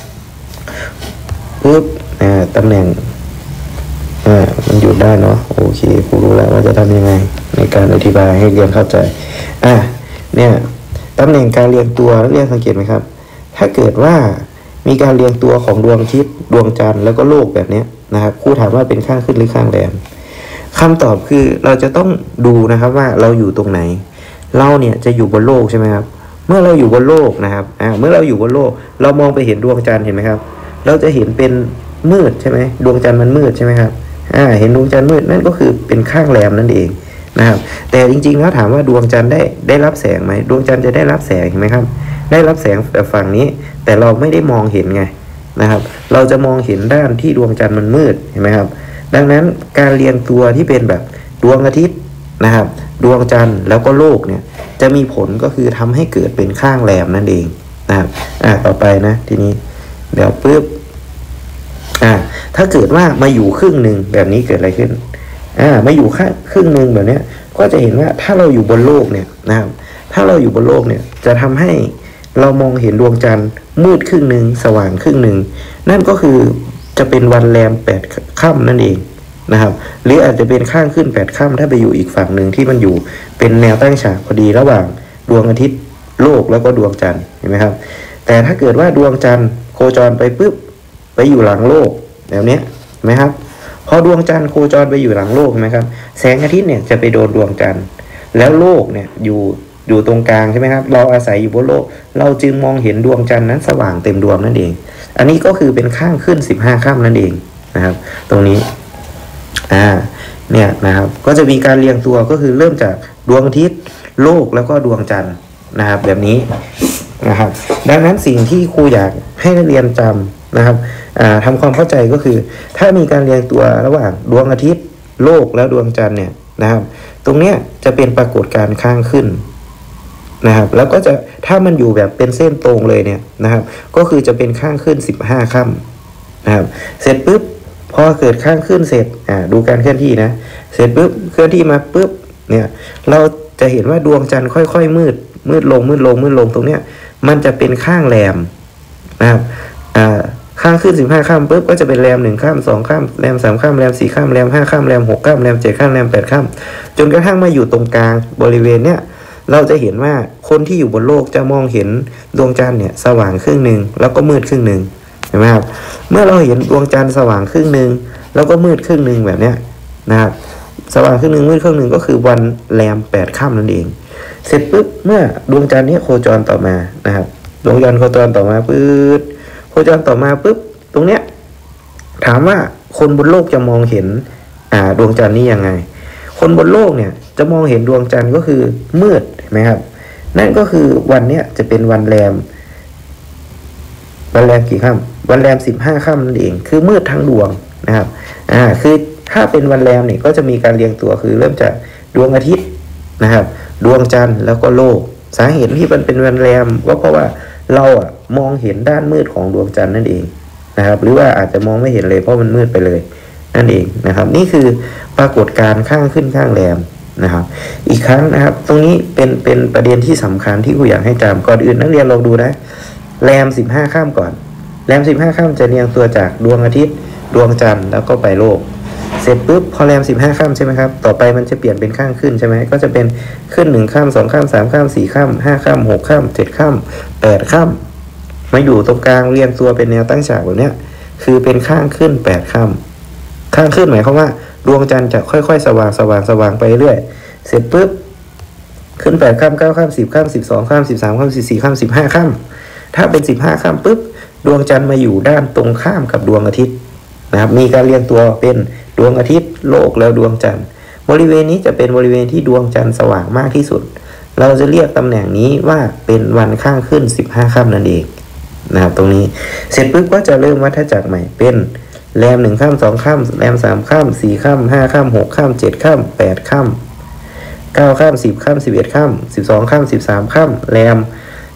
Speaker 1: ปึ๊บตำแหน่งมันหยุดได้เนาะโอเคครูรู้แล้วว่าจะทำยังไงในการอธิบายให้เรียนเข้าใจเนี่ยตำแหน่งการเรียงตัวนักเรียนสังเกตไหมครับถ้าเกิดว่ามีการเรียงตัวของดวงอาทิตย์ดวงจันทร์แล้วก็โลกแบบนี้นะครับครูถามว่าเป็นข้างขึ้นหรือข้างแรมคำตอบคือเราจะต้องดูนะครับว่าเราอยู่ตรงไหนเราเนี่ยจะอยู่บนโลกใช่ไหมครับเมื่อเราอยู่บนโลกนะครับเมื่อเราอยู่บนโลกเรามองไปเห็นดวงจันทร์เห็นไหมครับเราจะเห็นเป็นมืดใช่ไหมดวงจันทร์มันมืดใช่ไหมครับเห็นดวงจันทร์มืดนั่นก็คือเป็นข้างแรมนั่นเองนะครับแต่จริงๆแล้วถามว่าดวงจันทร์ได้รับแสงไหมดวงจันทร์จะได้รับแสงเห็นไหมครับได้รับแสงแบบฝั่งนี้แต่เราไม่ได้มองเห็นไงนะครับเราจะมองเห็นด้านที่ดวงจันทร์มันมืดเห็นไหมครับดังนั้นการเรียงตัวที่เป็นแบบดวงอาทิตย์นะครับดวงจันทร์แล้วก็โลกเนี่ยจะมีผลก็คือทำให้เกิดเป็นข้างแรมนั่นเองนะครับต่อไปนะทีนี้เดี๋ยวปึ๊บถ้าเกิดว่ามาอยู่ครึ่งหนึ่งแบบนี้เกิดอะไรขึ้นมาอยู่ครึ่งหนึ่งแบบนี้ก็จะเห็นว่าถ้าเราอยู่บนโลกเนี่ยนะครับถ้าเราอยู่บนโลกเนี่ยจะทำให้เรามองเห็นดวงจันทร์มืดครึ่งหนึ่งสว่างครึ่งหนึ่งนั่นก็คือจะเป็นวันแรม8 ค่ำนั่นเองนะครับหรืออาจจะเป็นข้างขึ้น8 ค่ำถ้าไปอยู่อีกฝั่งหนึ่งที่มันอยู่เป็นแนวตั้งฉากพอดีระหว่างดวงอาทิตย์โลกแล้วก็ดวงจันทร์เห็นไหมครับแต่ถ้าเกิดว่าดวงจันทร์โคจรไปปุ๊บไปอยู่หลังโลกแบบนี้เห็นไหมครับพอดวงจันทร์โคจรไปอยู่หลังโลกไหมครับแสงอาทิตย์เนี่ยจะไปโดนดวงจันทร์แล้วโลกเนี่ยอยู่ตรงกลางใช่ไหมครับเราอาศัยอยู่บนโลกเราจึงมองเห็นดวงจันทร์นั้นสว่างเต็มดวงนั่นเองอันนี้ก็คือเป็นข้างขึ้น15 ค่ำนั่นเองนะครับตรงนี้เนี่ยนะครับก็จะมีการเรียงตัวก็คือเริ่มจากดวงอาทิตย์โลกแล้วก็ดวงจันทร์นะครับแบบนี้นะครับดังนั้นสิ่งที่ครูอยากให้นักเรียนจำนะครับทำความเข้าใจก็คือถ้ามีการเรียงตัวระหว่างดวงอาทิตย์โลกแล้วดวงจันทร์เนี่ยนะครับตรงเนี้ยจะเป็นปรากฏการณ์ข้างขึ้นนะครับแล้วก็จะถ้ามันอยู่แบบเป็นเส้นตรงเลยเนี่ยนะครับก็คือจะเป็นข้างขึ้น15 ค่ำนะครับเสร็จปุ๊บพอเกิดข้างขึ้นเสร็จดูการเคลื่อนที่นะเสร็จปุ๊บเคลื่อนที่มาปุ๊บเนี่ยเราจะเห็นว่าดวงจันทร์ค่อยๆมืดลงตรงเนี้ยมันจะเป็นข้างแรมนะครับข้างขึ้น15 ค่ำปุ๊บก็จะเป็นแรม1 ค่ำ2 ค่ำแรม3 ค่ำแรม4 ค่ำแรม5 ค่ำแรม6 ค่ำแรม7 ค่ำแรม8 ค่ำจนกระทั่งมาอยู่ตรงกลางบริเวณเนี้ยเราจะเห็นว่าคนที่อยู่บนโลกจะมองเห็นดวงจันทร์เนี่ยสว่างครึ่งหนึ่งแล้วก็มืดครึ่งหนึ่งเห็นไหมครับเมื่อเราเห็นดวงจันทร์สว่างครึ่งหนึ่งแล้วก็มืดครึ่งหนึ่งแบบเนี้ยนะครับสว่างครึ่งหนึ่งมืดครึ่งหนึ่งก็คือวันแรม8 ค่ำนั่นเองเสร็จปุ๊บเมื่อดวงจันทร์นี้โคจรต่อมานะครับดวงจันทร์โคจรต่อมาโคจรต่อมาปุ๊บตรงเนี้ยถามว่าคนบนโลกจะมองเห็นดวงจันทร์นี้ยังไงคนบนโลกเนี่ยจะมองเห็นดวงจันทร์ก็คือมืดเห็นไหมครับนั่นก็คือวันเนี้ยจะเป็นวันแรมกี่ค่ำวันแรม15 ค่ำนั่นเองคือมืดทั้งดวงนะครับคือถ้าเป็นวันแรมเนี่ยก็จะมีการเรียงตัวคือเริ่มจากดวงอาทิตย์นะครับดวงจันทร์แล้วก็โลกสาเหตุที่มันเป็นวันแรมก็เพราะว่าเรามองเห็นด้านมืดของดวงจันทร์นั่นเองนะครับหรือว่าอาจจะมองไม่เห็นเลยเพราะมันมืดไปเลยนั่นเองนะครับนี่คือปรากฏการณ์ข้างขึ้นข้างแรมนะครับอีกครั้งนะครับตรงนี้เป็นประเด็นที่สำคัญที่ครูอยากให้จำก่อนอื่นนักเรียนลองดูนะแรม15 ค่ำก่อนแรม15 ค่ำจะเรียงตัวจากดวงอาทิตย์ดวงจันทร์แล้วก็ไปโลกเสร็จปุ๊บพอแรม15 ค่ำใช่ไหมครับต่อไปมันจะเปลี่ยนเป็นข้างขึ้นใช่ไหมก็จะเป็นขึ้น1 ค่ำ2 ค่ำ3 ค่ำ4 ค่ำ5 ค่ำ6 ค่ำ7 ค่ำ8 ค่ำมาอยู่ตรงกลางเรียงตัวเป็นแนวตั้งฉากแบบเนี้ยคือเป็นข้างขึ้น8 ค่ำข้างขึ้นหมายความว่าดวงจันทร์จะค่อยๆสว่างไปเรื่อยเสร็จปุ๊บขึ้น8 ค่ำ9 ค่ำ10 ค่ำ12 ค่ำ13 ค่ำ14 ค่ำ15 ค่ำถ้าเป็น15 ค่ำปุ๊บดวงจันทร์มาอยู่ด้านตรงข้ามกับดวงอาทิตย์นะครับมีการเรียงตัวเป็นดวงอาทิตย์โลกแล้วดวงจันทร์บริเวณนี้จะเป็นบริเวณที่ดวงจันทร์สว่างมากที่สุดเราจะเรียกตำแหน่งนี้ว่าเป็นวันข้างขึ้น15 ค่ำนั่นเองนะครับตรงนี้เสร็จปุ๊บก็จะเริ่มวัฏจักรใหม่เป็นแรม1 ค่ำ2 ค่ำแรม3 ค่ำ4 ค่ำ5 ค่ำ6 ค่ำ7 ค่ำ8 ค่ำ9 ค่ำ10 ค่ำ11 ค่ำ12 ค่ำ13 ค่ำแรม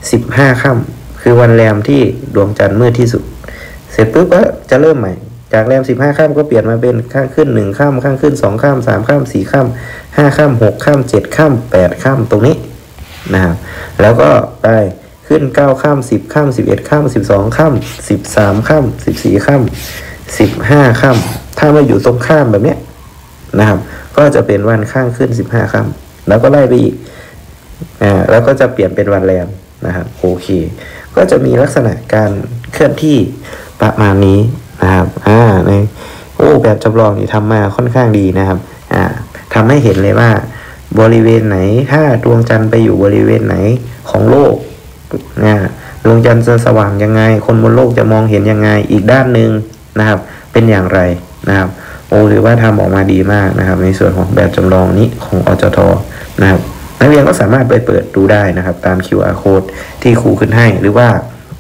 Speaker 1: 15 ค่ำคือวันแรมที่ดวงจันทร์มืดที่สุดเสร็จปุ๊บก็จะเริ่มใหม่จากแรม15 ค่ำก็เปลี่ยนมาเป็นข้างขึ้น1 ค่ำข้างขึ้น2 ค่ำ3 ค่ำ4 ค่ำ5 ค่ำ6 ค่ำ7 ค่ำ8 ค่ำตรงนี้นะครับแล้วก็ไปขึ้น9 ค่ำ10 ค่ำ11 ค่ำ12 ค่ำ13 ค่ำ14 ค่ำ15 ค่ำถ้ามาอยู่ตรงข้ามแบบเนี้ยนะครับก็จะเป็นวันข้างขึ้น15 ค่ำแล้วก็ไล่ไปอีกแล้วก็จะเปลี่ยนเป็นวันแรมนะครับโอเคก็จะมีลักษณะการเคลื่อนที่ประมาณนี้นะครับในแบบจำลองนี่ทำมาค่อนข้างดีนะครับทำให้เห็นเลยว่าบริเวณไหนถ้าดวงจันทร์ไปอยู่บริเวณไหนของโลกดวงจันทร์จะสว่างยังไงคนบนโลกจะมองเห็นยังไงอีกด้านหนึ่งนะครับเป็นอย่างไรนะครับถือว่าทำออกมาดีมากนะครับในส่วนของแบบจำลองนี้ของอจท.นะครับนักเรียนก็สามารถไปเปิดดูได้นะครับตาม QR code ที่ครูขึ้นให้หรือว่า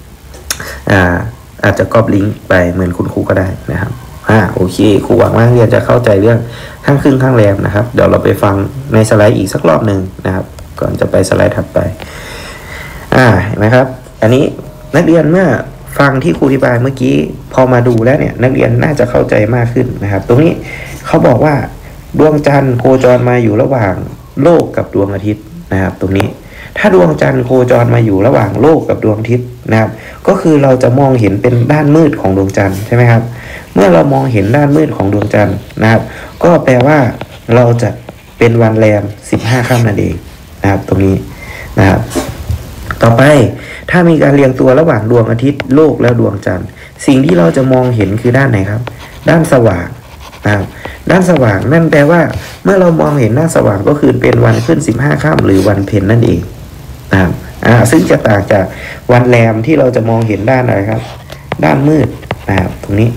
Speaker 1: อาจจะก๊อปลิงก์ไปเหมือนคุณครูก็ได้นะครับโอเคครูหวังว่านักเรียนจะเข้าใจเรื่องข้างขึ้นข้างแรมนะครับเดี๋ยวเราไปฟังในสไลด์อีกสักรอบหนึ่งนะครับก่อนจะไปสไลด์ถัดไปนะครับอันนี้นักเรียนเมื่อฟังที่ครูอธิบายเมื่อกี้พอมาดูแล้วเนี่ยนักเรียนน่าจะเข้าใจมากขึ้นนะครับตรงนี้เขาบอกว่าดวงจันทร์โคจรมาอยู่ระหว่างโลกกับดวงอาทิตย์นะครับตรงนี้ถ้าดวงจันทร์โคจรมาอยู่ระหว่างโลกกับดวงอาทิตย์นะครับก็คือเราจะมองเห็นเป็นด้านมืดของดวงจันทร์ใช่ไหมครับเมื่อเรามองเห็นด้านมืดของดวงจันทร์นะครับก็แปลว่าเราจะเป็นวันแรม15 ค่ำนั่นเองนะครับตรงนี้นะครับต่อไปถ้ามีการเรียงตัวระหว่างดวงอาทิตย์โลกและดวงจันทร์สิ่งที่เราจะมองเห็นคือด้านไหนครับด้านสว่างนะครับด้านสว่างนั่นแปลว่าเมื่อเรามองเห็นด้านสว่างก็คือเป็นวันขึ้น15 ค่ำหรือวันเพ็ญนั่นเองนะครับซึ่งจะต่างจากวันแรมที่เราจะมองเห็นด้านอะไรครับด้านมืดนะครับตรงนี้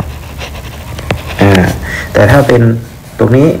Speaker 1: แต่ถ้าเป็นตรงนี้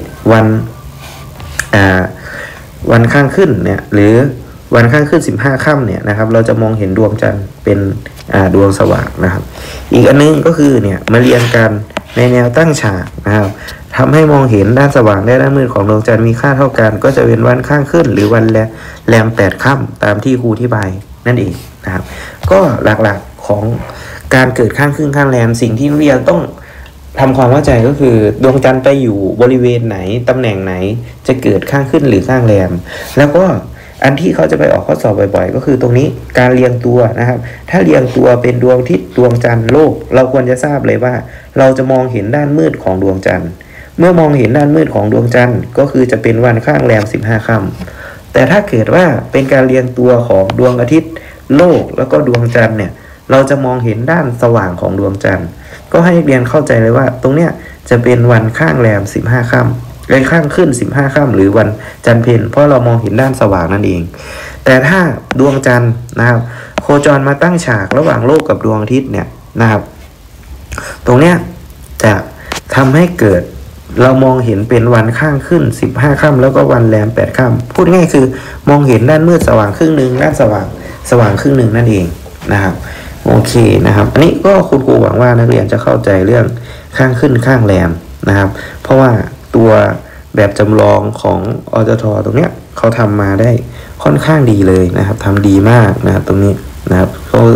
Speaker 1: วันข้างขึ้นเนี่ยหรือวันข้างขึ้น15 ค่ำเนี่ยนะครับเราจะมองเห็นดวงจันทร์เป็นดวงสว่างนะครับอีกอันนึงก็คือเนี่ยมาเรียงกันในแนวตั้งฉากนะครับทำให้มองเห็นด้านสว่างและด้านมืดของดวงจันทร์มีค่าเท่ากันก็จะเป็นวันข้างขึ้นหรือวันแรม8 ค่ำตามที่ครูอธิบายนั่นเองนะครับก็หลักๆของการเกิดข้างขึ้นข้างแรมสิ่งที่เรียนต้องทำความเข้าใจก็คือดวงจันทร์ไปอยู่บริเวณไหนตำแหน่งไหนจะเกิดข้างขึ้นหรือข้างแรมแล้วก็อันที่เขาจะไปออกข้อสอบบ่อยๆก็คือตรงนี้การเรียงตัวนะครับถ้าเรียงตัวเป็นดวงอาทิตย์ดวงจันทร์โลกเราควรจะทราบเลยว่าเราจะมองเห็นด้านมืดของดวงจันทร์เมื่อมองเห็นด้านมืดของดวงจันทร์ก็คือจะเป็นวันข้างแรม15 ค่ำแต่ถ้าเกิดว่าเป็นการเรียงตัวของดวงอาทิตย์โลกแล้วก็ดวงจันทร์เนี่ยเราจะมองเห็นด้านสว่างของดวงจันทร์ก็ให้เรียนเข้าใจเลยว่าตรงเนี้ยจะเป็นวันข้างแรม15 ค่ำเลยข้างขึ้น15 ค่ำหรือวันจันทร์เพ็ญเพราะเรามองเห็นด้านสว่างนั่นเองแต่ถ้าดวงจันทร์นะครับโคจรมาตั้งฉากระหว่างโลกกับดวงอาทิตย์เนี่ยนะครับตรงเนี้ยจะทำให้เกิดเรามองเห็นเป็นวันข้างขึ้น15 ค่ำแล้วก็วันแรม8 ค่ำพูดง่ายคือมองเห็นด้านมืดสว่างครึ่งหนึ่งด้านสว่างครึ่งหนึ่งนั่นเองนะครับโอเคนะครับอันนี้ก็คุณครูหวังว่านักเรียนจะเข้าใจเรื่องข้างขึ้นข้างแรมนะครับเพราะว่าตัวแบบจำลองของอจท.ตรงเนี้ยเขาทำมาได้ค่อนข้างดีเลยนะครับทำดีมากนะครับตรงนี้นะครับเขา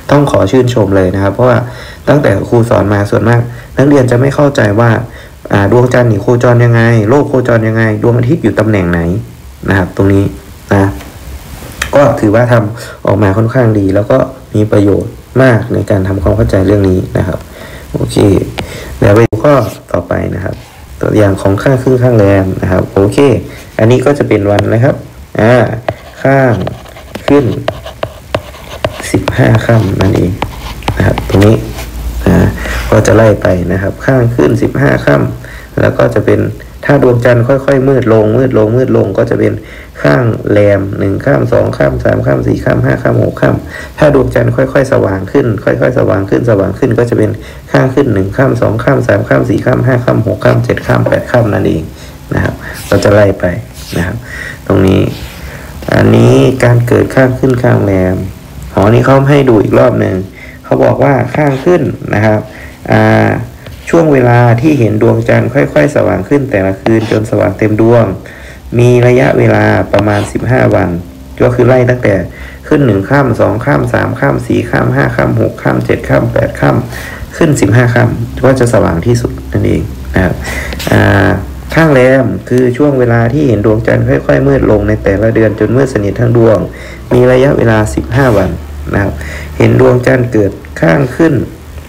Speaker 1: ต้องขอชื่นชมเลยนะครับเพราะว่าตั้งแต่ครูสอนมาส่วนมากนักเรียนจะไม่เข้าใจว่าดวงจันทร์นี่โคจรยังไงโลกโคจรยังไงดวงอาทิตย์อยู่ตำแหน่งไหนนะครับตรงนี้นะก็ถือว่าทำออกมาค่อนข้างดีแล้วก็มีประโยชน์มากในการทำความเข้าใจเรื่องนี้นะครับโอเคเดี๋ยวไปดูข้อต่อไปนะครับตัวอย่างของข้างขึ้นข้างแรมนะครับโอเคอันนี้ก็จะเป็นวันนะครับข้างขึ้น15 ค่ำนั่นเองนะครับตรงนี้ก็จะไล่ไปนะครับข้างขึ้น15 ค่ำแล้วก็จะเป็นถ้าดวงจันทร์ค่อยๆมืดลงก็จะเป็นข้างแรม1 ค่ำ2 ค่ำ3 ค่ำ4 ค่ำ5 ค่ำ6 ค่ำถ้าดวงจันทร์ค่อยๆสว่างขึ้นสว่างขึ้นก็จะเป็นข้างขึ้น1 ค่ำ2 ค่ำ3 ค่ำ4 ค่ำ5 ค่ำ6 ค่ำ7 ค่ำ8 ค่ำนั่นเองนะครับเราจะไล่ไปนะครับตรงนี้อันนี้การเกิดข้างขึ้นข้างแรมนี้เขาให้ดูอีกรอบหนึ่งเขาบอกว่าข้างขึ้นนะครับช่วงเวลาที่เห็นดวงจันทร์ค่อยๆสว่างขึ้นแต่ละคืนจนสว่างเต็มดวงมีระยะเวลาประมาณ15 วันก็คือไล่ตั้งแต่ขึ้น1 ค่ำ2 ค่ำ3 ค่ำ4 ค่ำ5 ค่ำ6 ค่ำ7 ค่ำ8 ค่ำขึ้น15 ค่ำก็จะสว่างที่สุดนั่นเองนะครับข้างแรมคือช่วงเวลาที่เห็นดวงจันทร์ค่อยๆมืดลงในแต่ละเดือนจนมืดสนิททั้งดวงมีระยะเวลา15 วันนะครับเห็นดวงจันทร์เกิดข้างขึ้น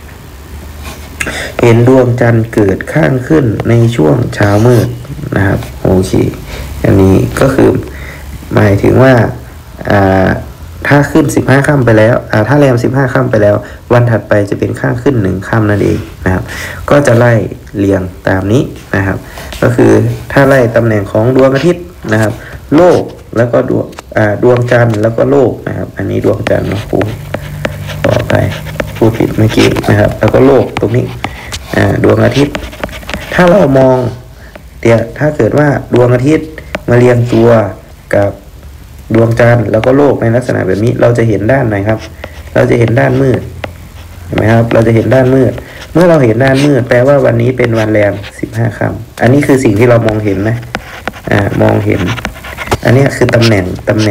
Speaker 1: ในช่วงเช้ามืดนะครับโอเคอันนี้ก็คือหมายถึงว่าถ้าขึ้น15 ค่ำไปแล้วถ้าแรม15 ค่ำไปแล้ววันถัดไปจะเป็นข้างขึ้น1 ค่ำนั่นเองนะครับก็จะไล่เรียงตามนี้นะครับก็คือถ้าไล่ตำแหน่งของดวงอาทิตย์นะครับโลกแล้วก็ดวงจันทร์แล้วก็โลกนะครับอันนี้ดวงจันทร์นะครูต่อไปพูดผิดเมื่อกี้นะครับแล้วก็โลกตรงนี้ดวงอาทิตย์ถ้าเรามองถ้าเกิดว่าดวงอาทิตย์มาเรียงตัวกับดวงจันทร์แล้วก็โลกในลักษณะแบบนี้เราจะเห็นด้านไหนครับเราจะเห็นด้านมืดเห็นไหมครับเราจะเห็นด้านมืดเมื่อเราเห็นด้านมืดแปลว่าวันนี้เป็นวันแรม15 ค่ำอันนี้คือสิ่งที่เรามองเห็นนะมองเห็นอันนี้คือตำแหน่ง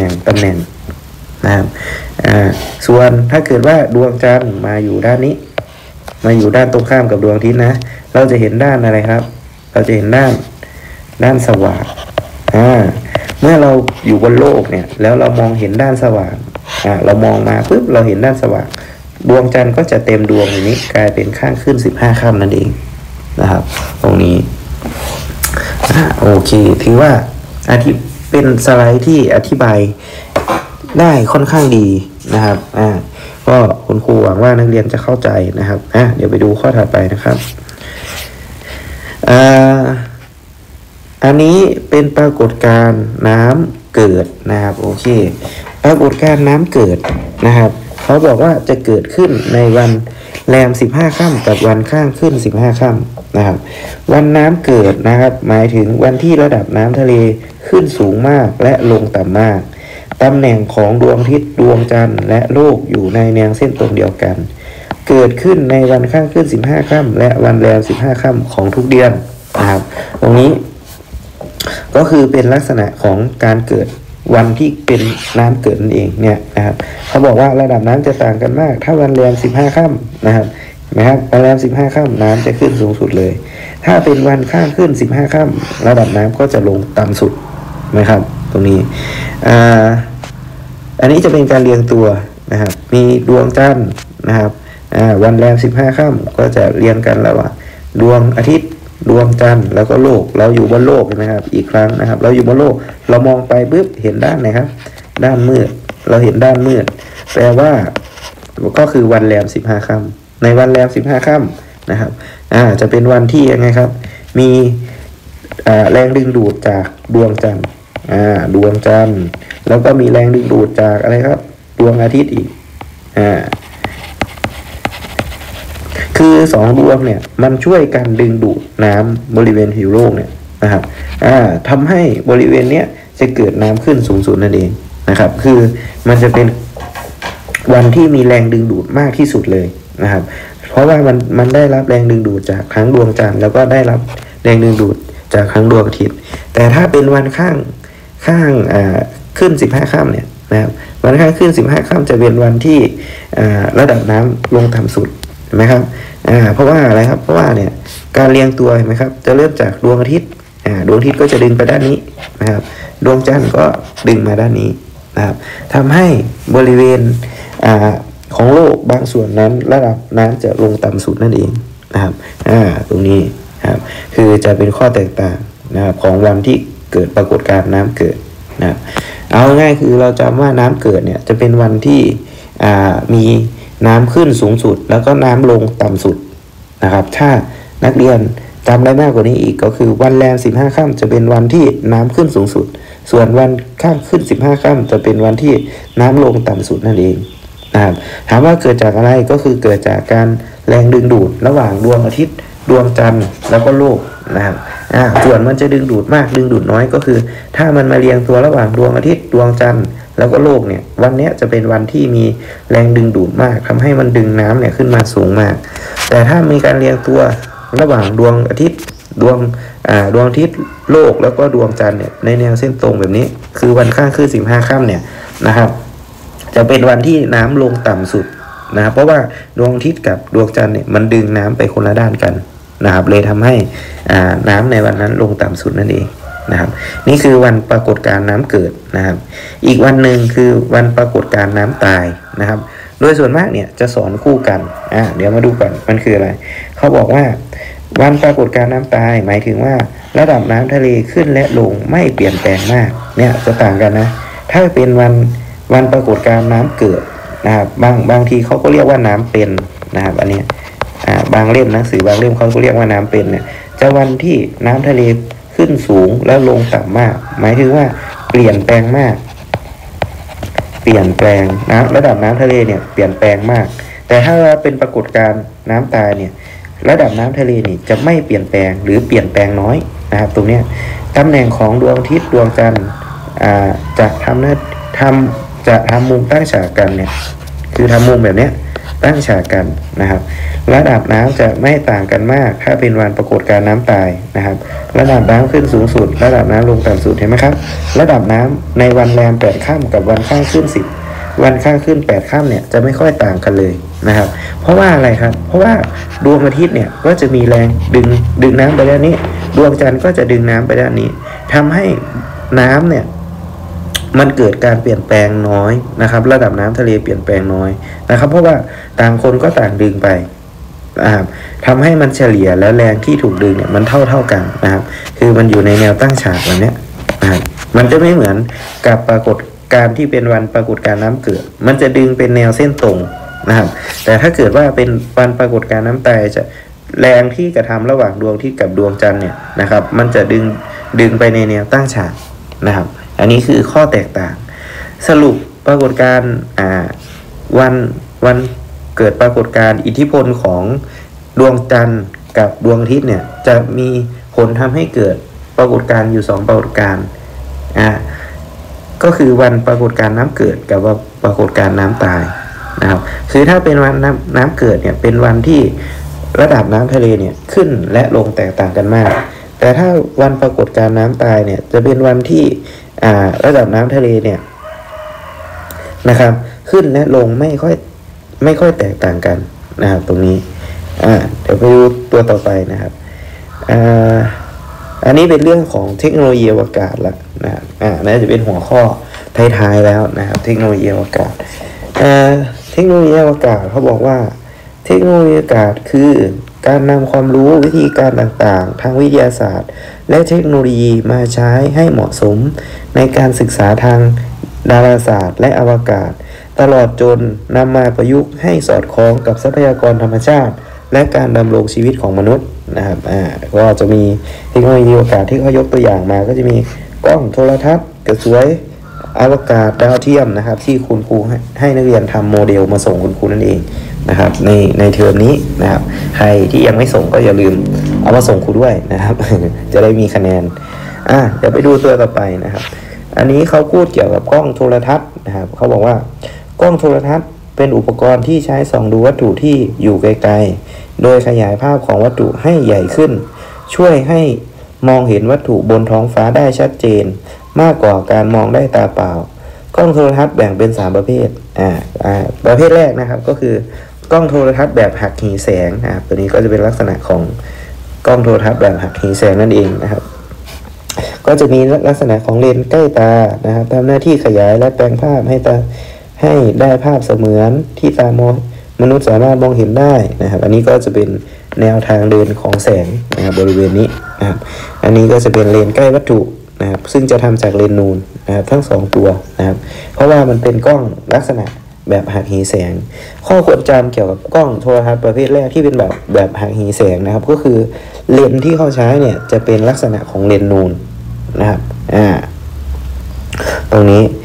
Speaker 1: นะครับส่วนถ้าเกิดว่าดวงจันทร์มาอยู่ด้านนี้มาอยู่ด้านตรงข้ามกับดวงอาทิตย์นะเราจะเห็นด้านอะไรครับเราจะเห็นด้านสว่างเมื่อเราอยู่บนโลกเนี่ยแล้วเรามองเห็นด้านสว่างเรามองมาปุ๊บเราเห็นด้านสว่างดวงจันทร์ก็จะเต็มดวงอย่างนี้กลายเป็นข้างขึ้น15 ค่ำนั่นเองนะครับตรงนี้โอเคถือว่าเป็นสไลด์ที่อธิบายได้ค่อนข้างดีนะครับก็คุณครูหวังว่านักเรียนจะเข้าใจนะครับเดี๋ยวไปดูข้อถัดไปนะครับอันนี้เป็นปรากฏการณ์น้ำเกิดนะครับโอเคปรากฏการณ์น้ำเกิดนะครับเขาบอกว่าจะเกิดขึ้นในวันแรม15 ค่ำกับวันข้างขึ้น15 ค่ำนะครับวันน้ำเกิดนะครับหมายถึงวันที่ระดับน้ำทะเลขึ้นสูงมากและลงต่ำมากตำแหน่งของดวงอาทิตย์ดวงจันทร์และโลกอยู่ในแนวเส้นตรงเดียวกันเกิดขึ้นในวันข้างขึ้น15 ค่ำและวันแรม15 ค่ำของทุกเดือนนะครับตรงนี้ก็คือเป็นลักษณะของการเกิดวันที่เป็นน้ำเกิดนั่นเองเนี่ยนะครับเขาบอกว่าระดับน้ำจะต่างกันมากถ้าวันแรม15 ค่ำนะครับวันแรม15 ค่ำน้ำจะขึ้นสูงสุดเลยถ้าเป็นวันข้างขึ้น15 ค่ำระดับน้ำก็จะลงต่ำสุดนะครับตรงนี้อันนี้จะเป็นการเรียงตัวนะครับมีดวงจันทร์นะครับวันแรม15 ค่ำก็จะเรียงกันระหว่างดวงอาทิตย์ดวงจันทร์แล้วก็โลกเราอยู่บนโลกนะครับอีกครั้งนะครับเราอยู่บนโลกเรามองไปปุ๊บเห็นด้านไหนครับด้านมืดเราเห็นด้านมืดแปลว่าก็คือวันแรม15 ค่ำในวันแรม15 ค่ำนะครับจะเป็นวันที่ยังไงครับมีแรงดึงดูดจากดวงจันทร์แล้วก็มีแรงดึงดูดจากอะไรครับดวงอาทิตย์อีกคือ2 ดวงเนี่ยมันช่วยกันดึงดูดน้ำบริเวณผิวโลกเนี่ยนะครับทำให้บริเวณเนี้ยจะเกิดน้ำขึ้นสูงสุดนั่นเองนะครับคือมันจะเป็นวันที่มีแรงดึงดูดมากที่สุดเลยนะครับเพราะว่ามันได้รับแรงดึงดูดจากทั้งดวงจันทร์แล้วก็ได้รับแรงดึงดูดจากทั้งดวงอาทิตย์แต่ถ้าเป็นวันข้างขึ้น15 ค่ำเนี่ยนะครับวันข้างขึ้น15ค่ำจะเป็นวันที่ระดับน้ำลงต่ำสุดเห็นไหมครับเพราะว่าอะไรครับเพราะว่าเนี่ยการเรียงตัวเห็นไหมครับจะเริ่มจากดวงอาทิตย์ดวงอาทิตย์ก็จะดึงไปด้านนี้นะครับดวงจันทร์ก็ดึงมาด้านนี้นะครับทำให้บริเวณของโลกบางส่วนนั้นระดับน้ำจะลงต่ำสุดนั่นเองนะครับตรงนี้ครับคือจะเป็นข้อแตกต่างนะครับของวันที่เกิดปรากฏการณ์น้ำเกิดนะครับเอาง่ายคือเราจำว่าน้ำเกิดเนี่ยจะเป็นวันที่มีน้ำขึ้นสูงสุดแล้วก็น้ำลงต่ำสุดนะครับถ้านักเรียนจำได้มากกว่านี้อีกก็คือวันแรม15ค่ำจะเป็นวันที่น้ำขึ้นสูงสุดส่วนวันข้ามขึ้น15ค่ำจะเป็นวันที่น้ำลงต่ำสุดนั่นเองนะครับถามว่าเกิดจากอะไรก็คือเกิดจากการแรงดึงดูดระหว่างดวงอาทิตย์ดวงจันทร์แล้วก็โลกนะครับส่วนมันจะดึงดูดมากดึงดูดน้อยก็คือถ้ามันมาเรียงตัวระหว่างดวงอาทิตย์ดวงจันทร์แล้วก็โลกเนี่ยวันนี้จะเป็นวันที่มีแรงดึงดูดมากทำให้มันดึงน้ำเนี่ยขึ้นมาสูงมากแต่ถ้ามีการเรียงตัวระหว่างดวงอาทิตย์ดวงอาทิตย์โลกแล้วก็ดวงจันทร์เนี่ยในแนวเส้นตรงแบบนี้คือวันข้างขึ้น15ค่ำเนี่ยนะครับจะเป็นวันที่น้ำลงต่ำสุดนะครับเพราะว่าดวงอาทิตย์กับดวงจันทร์เนี่ยมันดึงน้ำไปคนละด้านกันนะครับเลยทำให้น้ำในวันนั้นลงต่ำสุดนั่นเองนะครับนี่คือวันปรากฏการณ์น้ำเกิดนะครับอีกวันหนึ่งคือวันปรากฏการณ์น้ำตายนะครับโดยส่วนมากเนี่ยจะสอนคู่กันเดี๋ยวมาดูก่อนมันคืออะไรเขาบอกว่าวันปรากฏการณ์น้ำตายหมายถึงว่าระดับน้ำทะเลขึ้นและลงไม่เปลี่ยนแปลงมากเนี่ยจะต่างกันนะถ้าเป็นวันปรากฏการณ์น้ำเกิดนะครับบางทีเขาก็เรียกว่าน้ำเป็นนะครับอันนี้บางเล่มหนังสือบางเล่มเขาก็เรียกว่าน้ำเป็นเนี่ยจะวันที่น้ำทะเลขึ้นสูงแล้วลงต่ำมากหมายถึงว่าเปลี่ยนแปลงมากเปลี่ยนแปลงระดับน้ำทะเลเนี่ยเปลี่ยนแปลงมากแต่ถ้าเป็นปรากฏการณ์น้ำตายเนี่ยระดับน้ำทะเลนี่จะไม่เปลี่ยนแปลงหรือเปลี่ยนแปลงน้อยนะครับตรงนี้ตำแหน่งของดวงอาทิตย์ดวงจันทร์จะทำมุมตั้งฉากกันเนี่ยคือทำมุมแบบเนี้ยตั้งฉากกันนะครับระดับน้ำจะไม่ต่างกันมากถ้าเป็นวันปรากฏการณ์น้ำตายนะครับระดับน้ำขึ้นสูงสุดระดับน้ำลงต่ำสุดเห็นไหมครับระดับน้ำในวันแรม8ค่ำกับวันข้างขึ้น10วันข้างขึ้น8ค่ำเนี่ยจะไม่ค่อยต่างกันเลยนะครับเพราะว่าอะไรครับเพราะว่าดวงอาทิตย์เนี่ยก็จะมีแรงดึงน้ำไปด้านนี้ดวงจันทร์ก็จะดึงน้ำไปด้านนี้ทำให้น้ำเนี่ยมันเกิดการเปลี่ยนแปลงน้อยนะครับระดับน้ำทะเลเปลี่ยนแปลงน้อยนะครับเพราะว่าต่างคนก็ต่างดึงไปทำให้มันเฉลี่ยแล้วแรงที่ถูกดึงเนี่ยมันเท่ากันนะครับคือมันอยู่ในแนวตั้งฉากแบบนี้นะครับมันจะไม่เหมือนกับปรากฏการณ์ที่เป็นวันปรากฏการณ์น้ำเกิดมันจะดึงเป็นแนวเส้นตรงนะครับแต่ถ้าเกิดว่าเป็นวันปรากฏการณ์น้ำตายจะแรงที่กระทำระหว่างดวงอาทิตย์กับดวงจันทร์เนี่ยนะครับมันจะดึงไปในแนวตั้งฉากนะครับอันนี้คือข้อแตกต่างสรุปปรากฏการณ์วันเกิดปรากฏการณ์อิทธิพลของดวงจันทร์กับดวงอาทิตย์เนี่ยจะมีผลทำให้เกิดปรากฏการณ์อยู่2ปรากฏการณ์ก็คือวันปรากฏการณ์น้ำเกิดกับว่าปรากฏการณ์น้ำตายนะครับคือถ้าเป็นวันน้ำเกิดเนี่ยเป็นวันที่ระดับน้ำทะเลเนี่ยขึ้นและลงแตกต่างกันมากแต่ถ้าวันปรากฏการณ์น้ำตายเนี่ยจะเป็นวันที่ระดับน้ำทะเลเนี่ยนะครับขึ้นและลงไม่ค่อยแตกต่างกันนะครับตรงนี้เดี๋ยวไปดูตัวต่อไปนะครับอันนี้เป็นเรื่องของเทคโนโลยีอวกาศละนะครับน่าจะเป็นหัวข้อท้ายๆแล้วนะครับเทคโนโลยีอวกาศเทคโนโลยีอวกาศเขาบอกว่าเทคโนโลยีอวกาศคือการนำความรู้วิธีการต่างๆทางวิทยาศาสตร์และเทคโนโลยีมาใช้ให้เหมาะสมในการศึกษาทางดาราศาสตร์และอวกาศตลอดจนนำมาประยุกต์ให้สอดคล้องกับทรัพยากรธรรมชาติและการดำรงชีวิตของมนุษย์นะครับก็จะมีเทคโนโลยีอวกาศที่เขายกตัวอย่างมาก็จะมีกล้องโทรทัศน์กระสวยอวกาศดาวเทียมนะครับที่คุณครูให้นักเรียนทำโมเดลมาส่งคุณครูนั่นเองนะครับในเทอมนี้นะครับใครที่ยังไม่ส่งก็อย่าลืมเอามาส่งครูด้วยนะครับ จะได้มีคะแนนเดี๋ยวไปดูตัวต่อไปนะครับอันนี้เขาพูดเกี่ยวกับกล้องโทรทัศน์นะครับเขาบอกว่ากล้องโทรทัศน์เป็นอุปกรณ์ที่ใช้ส่องดูวัตถุที่อยู่ไกลๆโดยขยายภาพของวัตถุให้ใหญ่ขึ้นช่วยให้มองเห็นวัตถุบนท้องฟ้าได้ชัดเจนมากกว่าการมองได้ตาเปล่ากล้องโทรทัศน์แบ่งเป็น3ประเภทประเภทแรกนะครับก็คือกล้องโทรทัศน์แบบหักเหแสงนะครับตัวนี้ก็จะเป็นลักษณะของกล้องโทรทัศน์แบบหักเหแสงนั่นเองนะครับก็จะมีลักษณะของเลนส์ใกล้ตานะครับทำหน้าที่ขยายและแปลงภาพให้ได้ภาพเสมือนที่ตามนุษย์สามารถมองเห็นได้นะครับอันนี้ก็จะเป็นแนวทางเดินของแสงนะครับบริเวณนี้นะครับอันนี้ก็จะเป็นเลนส์ใกล้วัตถุนะครับซึ่งจะทำจากเลนส์นูนนะครับทั้ง2ตัวนะครับเพราะว่ามันเป็นกล้องลักษณะแบบหักเหแสงข้อควรจำเกี่ยวกับกล้องโทรทัศน์ประเภทแรกที่เป็นแบบหักเหแสงนะครับก็คือเลนส์ที่เขาใช้เนี่ยจะเป็นลักษณะของเลนส์นูนนะครับตรงนี้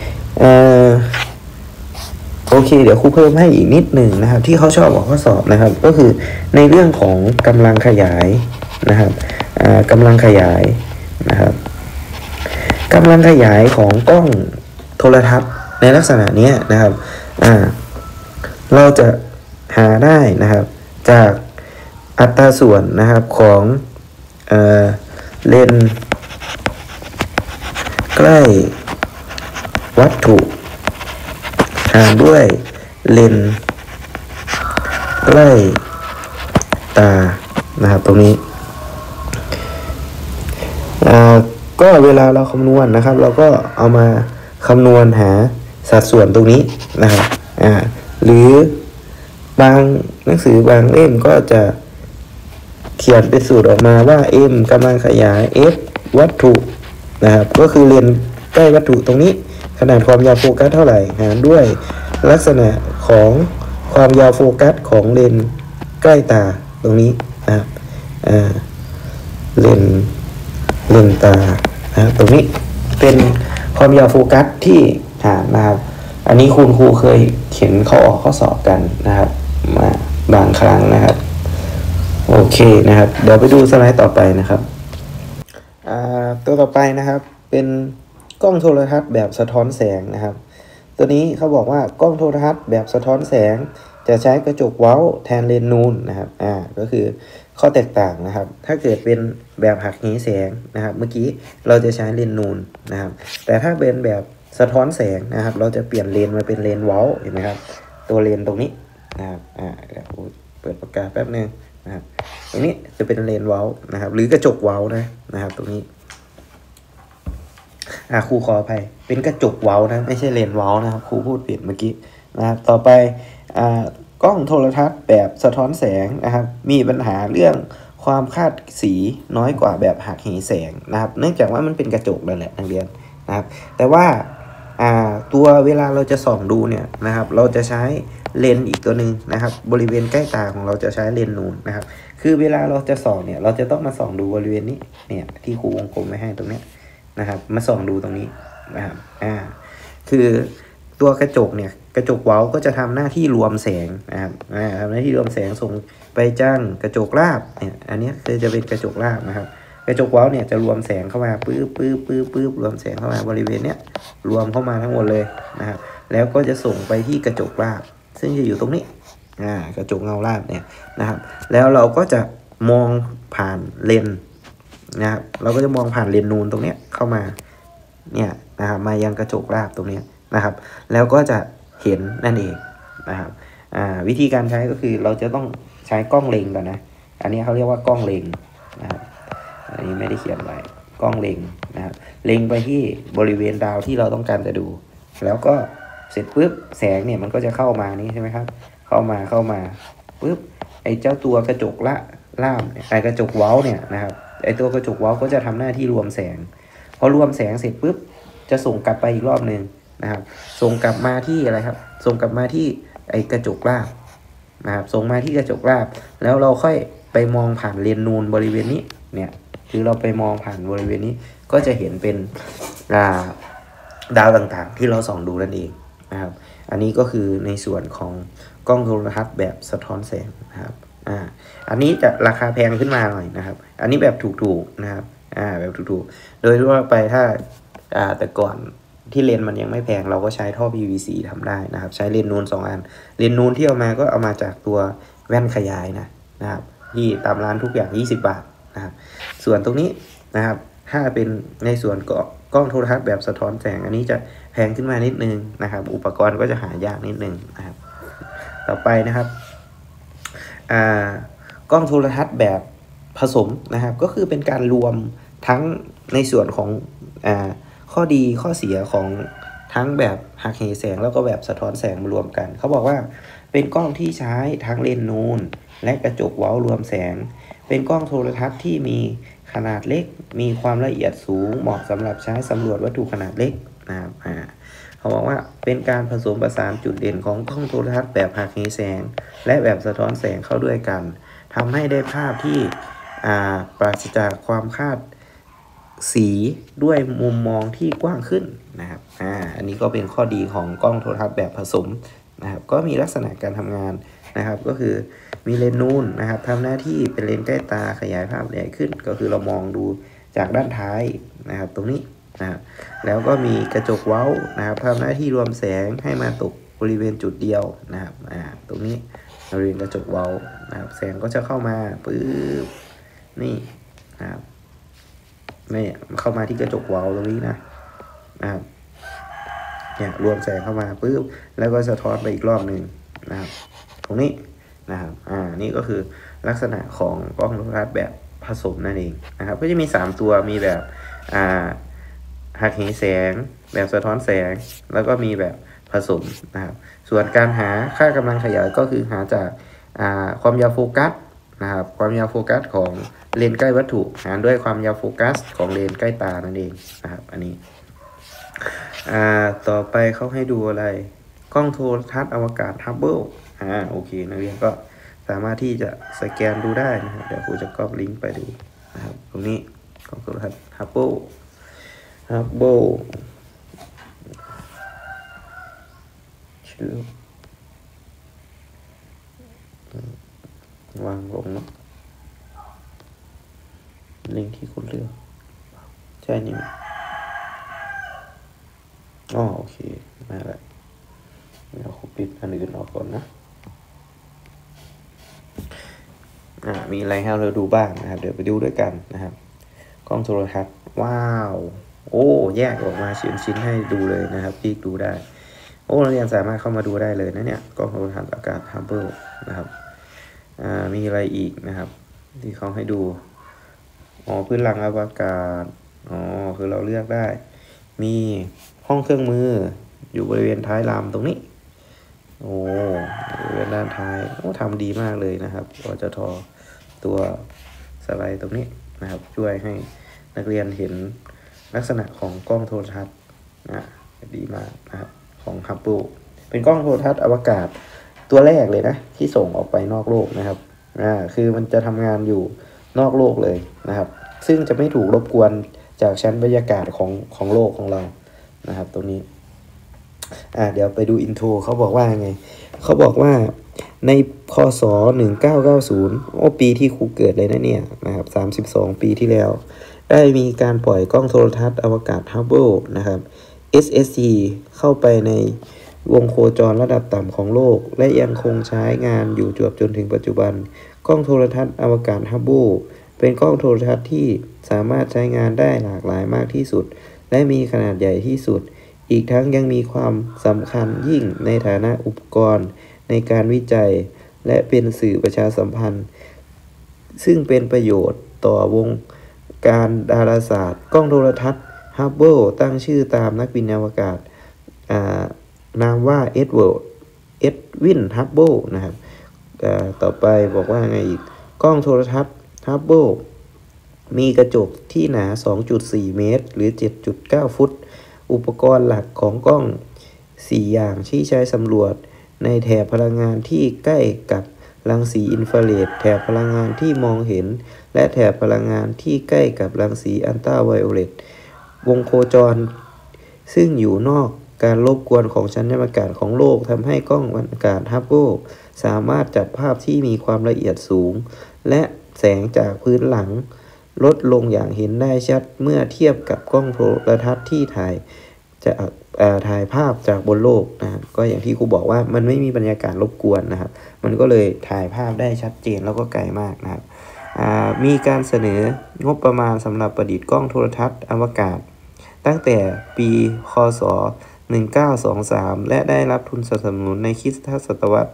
Speaker 1: โอเคเดี๋ยวครูเพิ่มให้อีกนิดหนึ่งนะครับที่เขาชอบออกข้อสอบนะครับก็คือในเรื่องของกำลังขยายนะครับกำลังขยายนะครับกำลังขยายของกล้องโทรทัศน์ในลักษณะนี้นะครับเราจะหาได้นะครับจากอัตราส่วนนะครับของเลนส์ใกล้วัตถุหารด้วยเลนส์ใกล้ตานะครับตรงนี้ก็เวลาเราคำนวณนะครับเราก็เอามาคำนวณหาสัดส่วนตรงนี้นะครับหรือบางหนังสือบางเล่มก็จะเขียนเป็นสูตรออกมาว่า m กำลังขยาย f วัตถุนะครับก็คือเลนส์ใกล้วัตถุตรงนี้ขนาดความยาวโฟกัสเท่าไหร่หารด้วยลักษณะของความยาวโฟกัสของเลนส์ใกล้ตาตรงนี้นะครับเลนส์ตาตรงนี้เป็นความยาวโฟกัสที่หารนะครับอันนี้คุณครูเคยเขียนเขาออกข้อสอบกันนะครับมาบางครั้งนะครับโอเคนะครับเดี๋ยวไปดูสไลด์ต่อไปนะครับตัวต่อไปนะครับเป็นกล้องโทรทัศน์แบบสะท้อนแสงนะครับตัวนี้เขาบอกว่ากล้องโทรทัศน์แบบสะท้อนแสงจะใช้กระจกเว้าแทนเลนส์นูนนะครับก็คือข้อแตกต่างนะครับถ้าเกิดเป็นแบบหักเหแสงนะครับเมื่อกี้เราจะใช้เลนส์นูนนะครับแต่ถ้าเป็นแบบสะท้อนแสงนะครับเราจะเปลี่ยนเลนส์มาเป็นเลนส์เว้าเห็นไหมครับตัวเลนส์ตรงนี้นะครับเดี๋ยวเปิดปากกาแป๊บนึงนะครับตรงนี้จะเป็นเลนส์เว้านะครับหรือกระจกเว้านะครับตรงนี้ครูขออภัยเป็นกระจกเว้านะไม่ใช่เลนส์เว้านะครับครูพูดผิดเมื่อกี้นะครับต่อไปกล้องโทรทัศน์แบบสะท้อนแสงนะครับมีปัญหาเรื่องความคาดสีน้อยกว่าแบบหักเหแสงนะครับเนื่องจากว่ามันเป็นกระจกนั่นแหละนักเรียนนะครับแต่ว่าตัวเวลาเราจะส่องดูเนี่ยนะครับเราจะใช้เลนส์อีกตัวหนึ่งนะครับบริเวณใกล้ตาของเราจะใช้เลนส์นูนนะครับคือเวลาเราจะส่องเนี่ยเราจะต้องมาส่องดูบริเวณนี้เนี่ยที่ครูวงกลมไว้ให้ตรงนี้นะครับมาส่องดูตรงนี้นะครับคือตัวกระจกเนี่ยกระจกเว้าก็จะทำหน้าที่รวมแสงนะครับทำหน้าที่รวมแสงส่งไปจ้างกระจกราบเนี่ยอันนี้คือจะเป็นกระจกราบนะครับกระจกเว้าเนี่ยจะรวมแสงเข้ามาปื๊บรวมแสงเข้ามาบริเวณเนี้ยรวมเข้ามาทั้งหมดเลยนะครับแล้วก็จะส่งไปที่กระจกราบซึ่งจะอยู่ตรงนี้กระจกเงาราบเนี่ยนะครับแล้วเราก็จะมองผ่านเลนนะครับเราก็จะมองผ่านเลนนูนตรงเนี้ยเข้ามาเนี่ยนะครับมายังกระจกราบตรงนี้นะครับแล้วก็จะเห็นนั่นเองนะครับวิธีการใช้ก็คือเราจะต้องใช้กล้องเล็งก่อนนะอันนี้เขาเรียกว่ากล้องเล็งนะครับอันนี้ไม่ได้เขียนไว้กล้องเล็งนะครับเล็งไปที่บริเวณดาวที่เราต้องการจะดูแล้วก็เสร็จปุ๊บแสงเนี่ยมันก็จะเข้ามานี่ใช่ไหมครับเข้ามาปุ๊บไอ้เจ้าตัวกระจกล่ามไอ้กระจกเว้าเนี่ยนะครับไอ้ตัวกระจกเว้าก็จะทำหน้าที่รวมแสงพอรวมแสงเสร็จปุ๊บจะส่งกลับไปอีกรอบนึงนะครับส่งกลับมาที่อะไรครับส่งกลับมาที่ไอ้กระจกราบนะครับส่งมาที่กระจกราบแล้วเราค่อยไปมองผ่านเลนนูนบริเวณนี้เนี่ยคือเราไปมองผ่านบริเวณนี้ก็จะเห็นเป็นดาวต่างๆที่เราส่องดูนั่นเองนะครับอันนี้ก็คือในส่วนของกล้องโทรทัศน์แบบสะท้อนแสงนะครับอันนี้จะราคาแพงขึ้นมาหน่อยนะครับอันนี้แบบถูกๆนะครับแบบถูกๆโดยทั่วไปถ้าแต่ก่อนที่เลนมันยังไม่แพงเราก็ใช้ท่อ PVC ทำได้นะครับใช้เลนนูน2อันเลนนูนที่เอามาก็เอามาจากตัวแว่นขยายนะครับที่ตามร้านทุกอย่าง20 บาทนะครับส่วนตรงนี้นะครับถ้าเป็นในส่วนกล้องโทรทัศน์แบบสะท้อนแสงอันนี้จะแพงขึ้นมานิดนึงนะครับอุปกรณ์ก็จะหายากนิดนึงนะครับต่อไปนะครับกล้องโทรทัศน์แบบผสมนะครับก็คือเป็นการรวมทั้งในส่วนของข้อดีข้อเสียของทั้งแบบหักเหแสงแล้วก็แบบสะท้อนแสงมารวมกันเขาบอกว่าเป็นกล้องที่ใช้ทั้งเลนส์นูนและกระจกเว้ารวมแสงเป็นกล้องโทรทัศน์ที่มีขนาดเล็กมีความละเอียดสูงเหมาะสำหรับใช้สำรวจวัตถุขนาดเล็กนะครับเขาบอกว่าเป็นการผสมผสานจุดเด่นของกล้องโทรทัศน์แบบหักเหแสงและแบบสะท้อนแสงเข้าด้วยกันทำให้ได้ภาพที่ปราศจากความคาดสีด้วยมุมมองที่กว้างขึ้นนะครับอันนี้ก็เป็นข้อดีของกล้องโทรทัศน์แบบผสมนะครับก็มีลักษณะการทำงานนะครับก็คือมีเลนส์นูนนะครับทำหน้าที่เป็นเลนส์ใกล้ตาขยายภาพใหญ่ขึ้นก็คือเรามองดูจากด้านท้ายนะครับตรงนี้นะครับแล้วก็มีกระจกเว้านะครับทำหน้าที่รวมแสงให้มาตกบริเวณจุดเดียวนะครับตรงนี้บริเวณกระจกเว้านะครับแสงก็จะเข้ามาปึ๊บนี่นะครับไม่เข้ามาที่กระจกเว้าตรงนี้นะครับเนี่ยรวมแสงเข้ามาปึ๊บแล้วก็สะท้อนไปอีกรอบหนึ่งนะครับตรงนี้นะครับนี่ก็คือลักษณะของกล้องโทรทัศน์แบบผสมนั่นเองนะครับก็จะมี3ตัวมีแบบหักเหแสงแบบสะท้อนแสงแล้วก็มีแบบผสมนะครับส่วนการหาค่ากำลังขยายก็คือหาจากความยาวโฟกัสนะครับความยาวโฟกัสของเลนส์ใกล้วัตถุหารด้วยความยาวโฟกัสของเลนส์ใกล้ตานั่นเองนะครับอันนี้ต่อไปเขาให้ดูอะไรกล้องโทรทัศน์อวกาศฮับเบิลโอเคนักเรียนก็สามารถที่จะสแกนดูได้นะครับเดี๋ยวครูจะก๊อปลิงก์ไปดูนะครับตรงนี้กล้องโทรทัศน์ฮับเบิลชื่อวางลงเนาะลิงก์ที่คุณเลือกใช่นี่โอเคมาแล้วเดี๋ยวครูปิดอันอื่นออกก่อนนะมีอะไรให้เราดูบ้างนะครับเดี๋ยวไปดูด้วยกันนะครับกล้องโทรทัศน์ว้าวแยกออกมาชิ้นให้ดูเลยนะครับคลิกดูได้นักเรียนสามารถเข้ามาดูได้เลยนะเนี่ยกล้องโทรทัศน์อากาศฮับเบิลนะครับมีอะไรอีกนะครับที่เขาให้ดูพื้นหลังอวกาศคือเราเลือกได้มีห้องเครื่องมืออยู่บริเวณท้ายลำตรงนี้บริเวณด้านท้ายทำดีมากเลยนะครับก็จะทอตัวสไลด์ตรงนี้นะครับช่วยให้นักเรียนเห็นลักษณะของกล้องโทรทัศน์ดีมากนะครับของฮับเบิลเป็นกล้องโทรทัศน์อวกาศตัวแรกเลยนะที่ส่งออกไปนอกโลกนะครับคือมันจะทำงานอยู่นอกโลกเลยนะครับซึ่งจะไม่ถูกรบกวนจากชั้นบรรยากาศของโลกของเรานะครับตรงนี้เดี๋ยวไปดูอินโทรเขาบอกว่าไงเขาบอกว่าในพ.ศ. 1990ปีที่ครูเกิดเลยนะเนี่ยนะครับ32ปีที่แล้วได้มีการปล่อยกล้องโทรทัศน์อวกาศฮับเบิลนะครับ SST เข้าไปในวงโคจรระดับต่ำของโลกและยังคงใช้งานอยู่จนถึงปัจจุบันกล้องโทรทัศน์อวกาศฮับเบิลเป็นกล้องโทรทัศน์ที่สามารถใช้งานได้หลากหลายมากที่สุดและมีขนาดใหญ่ที่สุดอีกทั้งยังมีความสำคัญยิ่งในฐานะอุปกรณ์ในการวิจัยและเป็นสื่อประชาสัมพันธ์ซึ่งเป็นประโยชน์ต่อวงการดาราศาสตร์กล้องโทรทัศน์ฮับเบิลตั้งชื่อตามนักบินอวกาศนามว่าเอ็ดวินฮับเบิลนะครับต่อไปบอกว่าไงอีกกล้องโทรทัศน์ฮับเบิลมีกระจกที่หนา 2.4 เมตรหรือ 7.9 ฟุตอุปกรณ์หลักของกล้อง4อย่างที่ใช้สำรวจในแถบพลังงานที่ใกล้กับรังสีอินฟราเรดแถบพลังงานที่มองเห็นและแถบพลังงานที่ใกล้กับรังสีอัลตราไวโอเลตวงโคจรซึ่งอยู่นอกการรบกวนของชั้นบรรยากาศของโลกทำให้กล้องอวกาศฮับเบิลสามารถจับภาพที่มีความละเอียดสูงและแสงจากพื้นหลังลดลงอย่างเห็นได้ชัดเมื่อเทียบกับกล้องโทรทัศน์ที่ถ่ายภาพจากบนโลกนะครับก็อย่างที่ครูบอกว่ามันไม่มีบรรยากาศรบกวนนะครับมันก็เลยถ่ายภาพได้ชัดเจนแล้วก็ไกลมากนะครับมีการเสนองบประมาณสำหรับประดิษฐ์กล้องโทรทัศน์อวกาศตั้งแต่ปีคศ1923และได้รับทุนสนับสนุนในคริสตศตวรรษ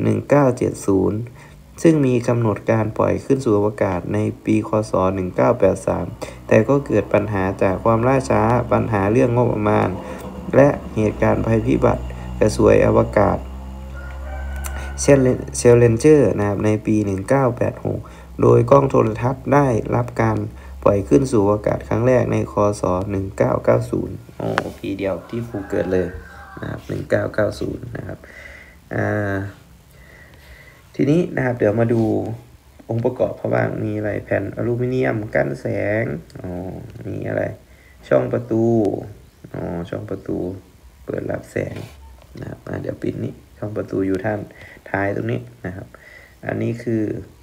Speaker 1: 1970ซึ่งมีกำหนดการปล่อยขึ้นสู่อวกาศในปีคศ1983แต่ก็เกิดปัญหาจากความล่าช้าปัญหาเรื่องงบประมาณและเหตุการณ์ภัยพิบัติกระสวยอวกาศเชลเลนเจอร์นะครับในปี1986โดยกล้องโทรทัศน์ได้รับการปล่อยขึ้นสู่อากาศครั้งแรกในคศ1990ปีเดียวที่ฟูเกิดเลยนะครับ1990นะครับทีนี้นะครับเดี๋ยวมาดูองค์ประกอบเขาบ้างมีอะไรแผ่นอลูมิเนียมกั้นแสงมีอะไรช่องประตูช่องประตูเปิดรับแสงนะครับเดี๋ยวปิดนี้ช่องประตูอยู่ท่านท้ายตรงนี้นะครับอันนี้คือ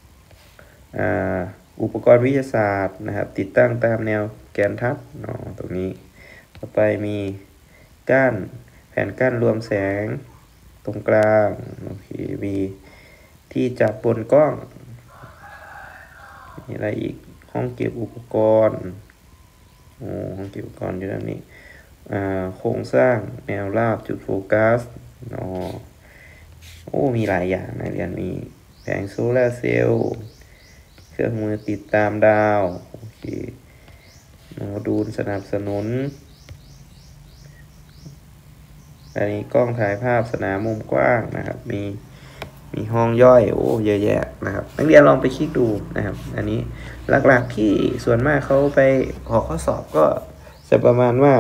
Speaker 1: อุปกรณ์วิทยาศาสตร์นะครับติดตั้งตามแนวแกนทัดตรงนี้ต่อไปมีก้านแผ่นกั้นรวมแสงตรงกลางโอเคมีที่จับบนกล้องมีอะไรอีกห้องเก็บอุปกรณ์ห้องเก็บอุปกรณ์อยู่ด้านนี้โครงสร้างแนวราบจุดโฟกัสมีหลายอย่างนะเรียนมีแผงโซลาร์เซลล์เครื่องมือติดตามดาวโอเคโมดูลสนับสนุนอันนี้กล้องถ่ายภาพสนามมุมกว้างนะครับมีห้องย่อยเยอะแยะนะครับนักเรียนลองไปคลิกดูนะครับอันนี้หลักๆที่ส่วนมากเขาไปขอข้อสอบก็จะประมาณว่า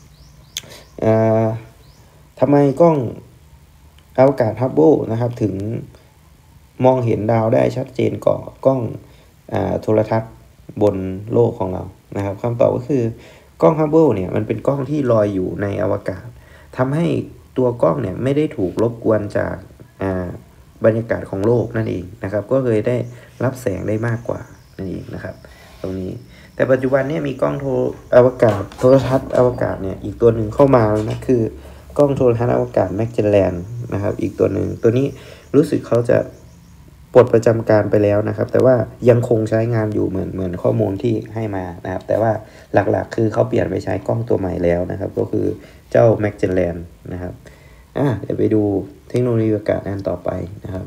Speaker 1: ทำไมกล้องอวกาศฮับเบิลนะครับถึงมองเห็นดาวได้ชัดเจนกว่ากล้องโทรทัศน์บนโลกของเรานะครับคำตอบก็คือกล้องฮับเบิลเนี่ยมันเป็นกล้องที่ลอยอยู่ในอวกาศทำให้ตัวกล้องเนี่ยไม่ได้ถูกรบกวนจากบรรยากาศของโลกนั่นเองนะครับก็เลยได้รับแสงได้มากกว่านั่นเองนะครับตรงนี้แต่ปัจจุบันเนี่ยมีกล้องอวกาศโทรทัศน์อวกาศเนี่ยอีกตัวหนึ่งเข้ามาแล้วนะคือกล้องโทรทัศน์อวกาศแมกเจลแลนนะครับอีกตัวหนึ่งตัวนี้รู้สึกเขาจะปลดประจำการไปแล้วนะครับแต่ว่ายังคงใช้งานอยู่เหมือนข้อมูลที่ให้มานะครับแต่ว่าหลักๆคือเขาเปลี่ยนไปใช้กล้องตัวใหม่แล้วนะครับก็คือเจ้าแมกเจลแลนนะครับเดี๋ยวไปดูเทคโนโลยีอากาศอันต่อไปนะครับ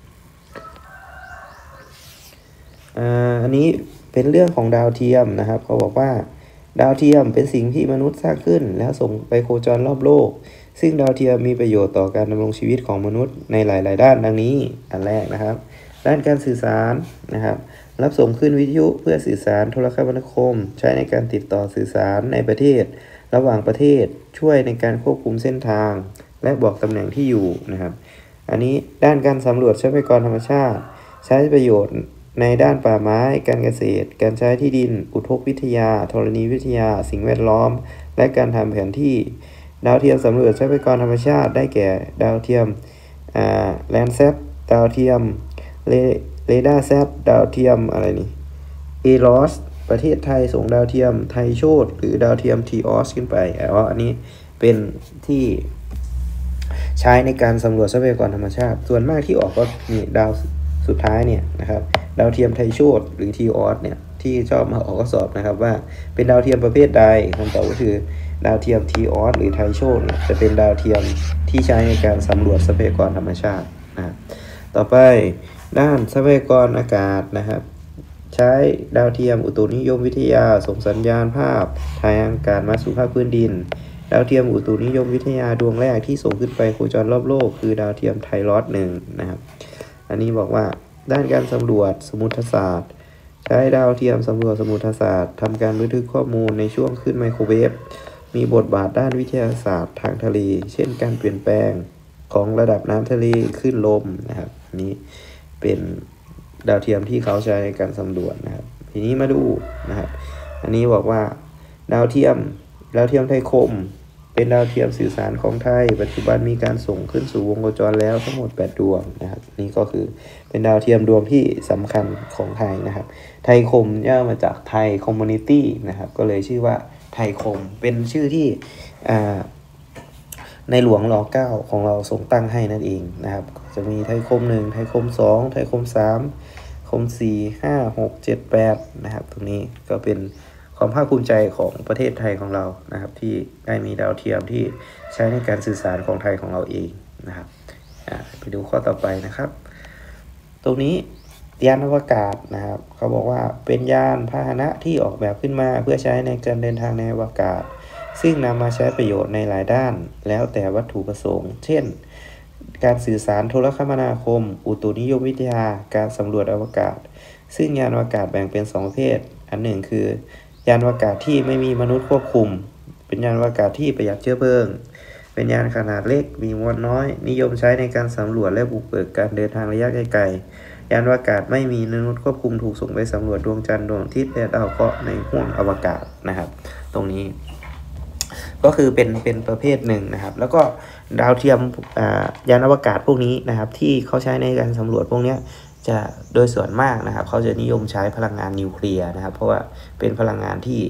Speaker 1: อันนี้เป็นเรื่องของดาวเทียมนะครับเขาบอกว่าดาวเทียมเป็นสิ่งที่มนุษย์สร้างขึ้นแล้วส่งไปโคจรรอบโลกซึ่งดาวเทียมมีประโยชน์ต่อการดำรงชีวิตของมนุษย์ในหลายๆด้านดังนี้อันแรกนะครับด้านการสื่อสารนะครับรับส่งขึ้นวิทยุเพื่อสื่อสารโทรคมนาคมใช้ในการติดต่อสื่อสารในประเทศระหว่างประเทศช่วยในการควบคุมเส้นทางและบอกตำแหน่งที่อยู่นะครับอันนี้ด้านการสำรวจทรัพยากรธรรมชาติใช้ประโยชน์ในด้านป่าไม้การเกษตรการใช้ที่ดินอุทกวิทยาธรณีวิทยาสิ่งแวดล้อมและการทำแผนที่ดาวเทียมสำรวจทรัพยากรธรรมชาติได้แก่ดาวเทียมแลนด์แซทดาวเทียมเรดาร์แซทดาวเทียมอะไรนี่เอลอสประเทศไทยส่งดาวเทียมไทยโชติหรือดาวเทียมทีออสขึ้นไปอันนี้เป็นที่ใช้ในการสำรวจทรัพยากรธรรมชาติส่วนมากที่ออกก็มีดาวสุดท้ายเนี่ยนะครับดาวเทียมไทยโชติหรือทีออสเนี่ยที่ชอบมาออกข้อสอบนะครับว่าเป็นดาวเทียมประเภทใดคำตอบก็คือดาวเทียมทีออสหรือไทยโชติเนี่ยจะเป็นดาวเทียมที่ใช้ในการสำรวจทรัพยากรธรรมชาตินะต่อไปด้านทรัพยากรอากาศนะครับใช้ดาวเทียมอุตุนิยมวิทยาส่งสัญญาณภาพทางอากาศมาสู่ภาคพื้นดินดาวเทียมอุตุนิยมวิทยาดวงแรกที่ส่งขึ้นไปโคจรรอบโลกคือดาวเทียมไทรอส1นะครับอันนี้บอกว่าด้านการสำรวจสมุทรศาสตร์ใช้ดาวเทียมสำรวจสมุทรศาสตร์ทำการบันทึกข้อมูลในช่วงขึ้นไมโครเวฟมีบทบาทด้านวิทยาศาสตร์ทางทะเลเช่นการเปลี่ยนแปลงของระดับน้ำทะเลขึ้นลมนะครับนี้เป็นดาวเทียมที่เขาใช้ในการสำรวจนะครับทีนี้มาดูนะครับอันนี้บอกว่าดาวเทียมไทยคมเป็นดาวเทียมสื่อสารของไทยปัจจุบันมีการส่งขึ้นสู่วงโคจรแล้วทั้งหมด8ดวงนะครับนี่ก็คือเป็นดาวเทียมดวงที่สำคัญของไทยนะครับไทยคมย่อมาจากไทยคอมมูนิตี้นะครับก็เลยชื่อว่าไทยคมเป็นชื่อที่ในหลวงร.9 ของเราทรงตั้งให้นั่นเองนะครับจะมีไทยคม1ไทยคม2ไทยคม3คม4 5 6 7 8นะครับตรงนี้ก็เป็นข้ความภาคภูมิใจของประเทศไทยของเรานะครับที่ได้มีดาวเทียมที่ใช้ในการสื่อสารของไทยของเราเองนะครับไปดูข้อต่อไปนะครับตรงนี้ยานอวกาศนะครับเขาบอกว่าเป็นยานพาหนะที่ออกแบบขึ้นมาเพื่อใช้ในการเดินทางในอวกาศซึ่งนำมาใช้ประโยชน์ในหลายด้านแล้วแต่วัตถุประสงค์เช่นการสื่อสารโทรคมนาคมอุตุนิยมวิทยาการสำรวจอวกาศซึ่งยานอวกาศแบ่งเป็น2ประเภทอันหนึ่งคือยานอวกาศที่ไม่มีมนุษย์ควบคุมเป็นยานอวกาศที่ประหยัดเชื้อเพลิงเป็นยานขนาดเล็กมีมวลน้อยนิยมใช้ในการสำรวจและบุกเบิกการเดินทางระยะไกลๆยานอวกาศไม่มีมนุษย์ควบคุมถูกส่งไปสำรวจดวงจันทร์ดวงอาทิตย์และดาวเคราะห์ในห้วงอวกาศนะครับตรงนี้ก็คือเป็นประเภทหนึ่งนะครับแล้วก็ดาวเทียมยานอวกาศพวกนี้นะครับที่เขาใช้ในการสำรวจพวกนี้จะโดยส่วนมากนะครับเขาจะนิยมใช้พลังงานนิวเคลียร์นะครับเพราะว่าเป็นพลังงานที่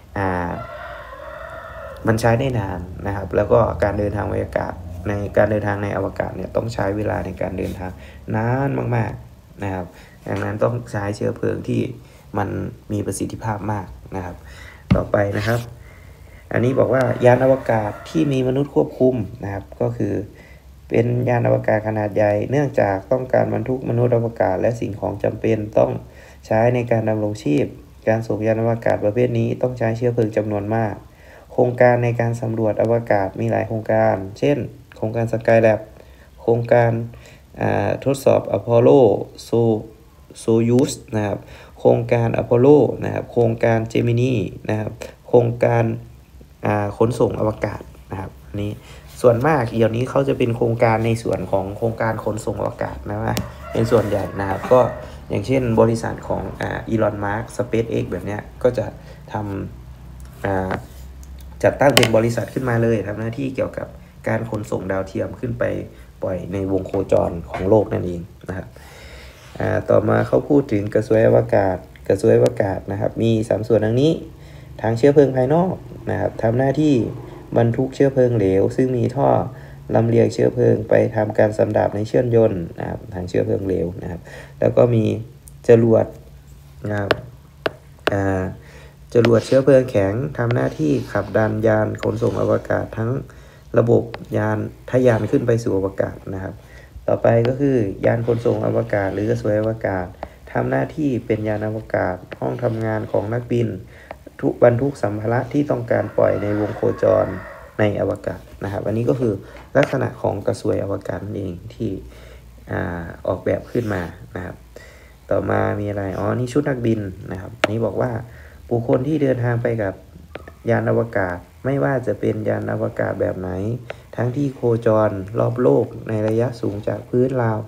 Speaker 1: มันใช้ได้นานนะครับแล้วก็การเดินทางอากาศในการเดินทางในอวกาศเนี่ยต้องใช้เวลาในการเดินทางนานมากๆนะครับดังนั้นต้องใช้เชื้อเพลิงที่มันมีประสิทธิภาพมากนะครับต่อไปนะครับอันนี้บอกว่ายานอวกาศที่มีมนุษย์ควบคุมนะครับก็คือเป็นยานอวกาศขนาดใหญ่เนื่องจากต้องการบรรทุกมนุษย์อวกาศและสิ่งของจำเป็นต้องใช้ในการดำรงชีพการส่งยานอวกาศประเภทนี้ต้องใช้เชื้อเพลิงจำนวนมากโครงการในการสำรวจอวกาศมีหลายโครงการเช่นโครงการสกายแลบโครงการทดสอบอพอลโลโซยูสนะครับโครงการอพอลโลนะครับโครงการเจมินีนะครับโครงการขนส่งอวกาศนะครับอันนี้ส่วนมากเดี๋ยวนี้เขาจะเป็นโครงการในส่วนของโครงการขนส่งอวกาศนะเป็นส่วนใหญ่นะครับก็อย่างเช่นบริษัทของอีลอนมาร์ก SpaceX แบบเนี้ยก็จะทำจัดตั้งเป็นบริษัทขึ้นมาเลยทำหน้าที่เกี่ยวกับการขนส่งดาวเทียมขึ้นไปปล่อยในวงโคจรของโลกนั่นเองนะครับต่อมาเขาพูดถึงกระสวยอวกาศนะครับมี3ส่วนดังนี้ทางเชื้อเพลิงภายนอกนะครับทำหน้าที่บรรทุกเชื้อเพลิงเหลวซึ่งมีท่อลำเลียงเชื้อเพลิงไปทำการสันดาปในเชื้อยนต์นะครับทางเชื้อเพลิงเหลวนะครับแล้วก็มีจรวดนะครับจรวดเชื้อเพลิงแข็งทำหน้าที่ขับดันยานขนส่งอวกาศทั้งระบบยานทะยานขึ้นไปสู่อวกาศนะครับต่อไปก็คือยานขนส่งอวกาศหรือกระสวยอวกาศทำหน้าที่เป็นยานอวกาศห้องทำงานของนักบินบรรทุกสัมภาระที่ต้องการปล่อยในวงโคจรในอวกาศนะครับอันนี้ก็คือลักษณะของกระสวยอวกาศนั่นเองที่ออกแบบขึ้นมานะครับต่อมามีอะไรนี่ชุดนักบินนะครับอันนี้บอกว่าบุคคลที่เดินทางไปกับยานอวกาศไม่ว่าจะเป็นยานอวกาศแบบไหนทั้งที่โคจรรอบโลกในระยะสูงจากพื้นราว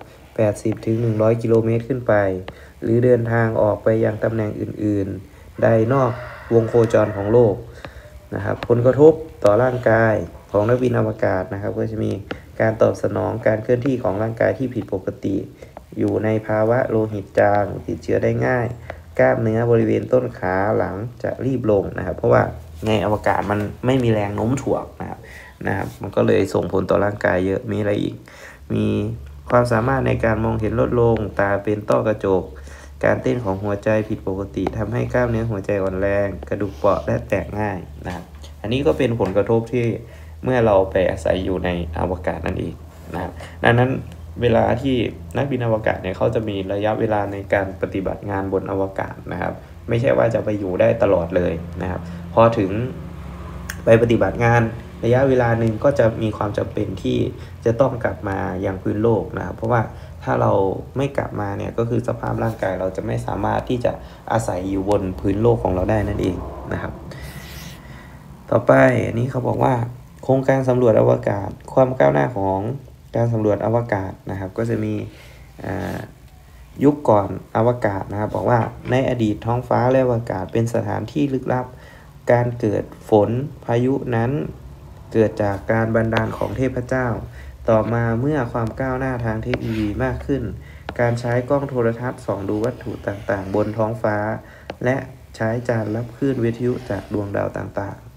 Speaker 1: 80-100 กิโลเมตรขึ้นไปหรือเดินทางออกไปยังตำแหน่งอื่นๆใดนอกวงโคจรของโลกนะครับผลกระทบต่อร่างกายของนักบินอวกาศนะครับก็จะมีการตอบสนองการเคลื่อนที่ของร่างกายที่ผิดปกติอยู่ในภาวะโลหิตจางติดเชื้อได้ง่ายกล้ามเนื้อบริเวณต้นขาหลังจะรีบลงนะครับเพราะว่าในอวกาศมันไม่มีแรงโน้มถ่วงนะครับมันก็เลยส่งผลต่อร่างกายเยอะมีอะไรอีกมีความสามารถในการมองเห็นลดลงตาเป็นต้อกระจกการเต้นของหัวใจผิดปกติทำให้กล้ามเนื้อหัวใจอ่อนแรงกระดูกเปราะและแตกง่ายนะครับอันนี้ก็เป็นผลกระทบที่เมื่อเราไปอาศัยอยู่ในอวกาศนั่นเองนะครับดังนั้นเวลาที่นักบินอวกาศเนี่ยเขาจะมีระยะเวลาในการปฏิบัติงานบนอวกาศนะครับไม่ใช่ว่าจะไปอยู่ได้ตลอดเลยนะครับพอถึงไปปฏิบัติงานระยะเวลาหนึ่งก็จะมีความจำเป็นที่จะต้องกลับมายังพื้นโลกนะครับเพราะว่าถ้าเราไม่กลับมาเนี่ยก็คือสภาพร่างกายเราจะไม่สามารถที่จะอาศัยอยู่บนพื้นโลกของเราได้นั่นเองนะครับต่อไปอันนี้เขาบอกว่าโครงการสำรวจอวกาศความก้าวหน้าของการสำรวจอวกาศนะครับก็จะมียุคก่อนอวกาศนะครับบอกว่าในอดีตท้องฟ้าและอวกาศเป็นสถานที่ลึกลับการเกิดฝนพายุนั้นเกิดจากการบันดาลของเทพเจ้าต่อมาเมื่อความก้าวหน้าทางเทคโนโลยีมากขึ้นการใช้กล้องโทรทัศน์ส่องดูวัตถุต่างๆบนท้องฟ้าและใช้จานรับคลื่นวิทยุจากดวงดาวต่างๆ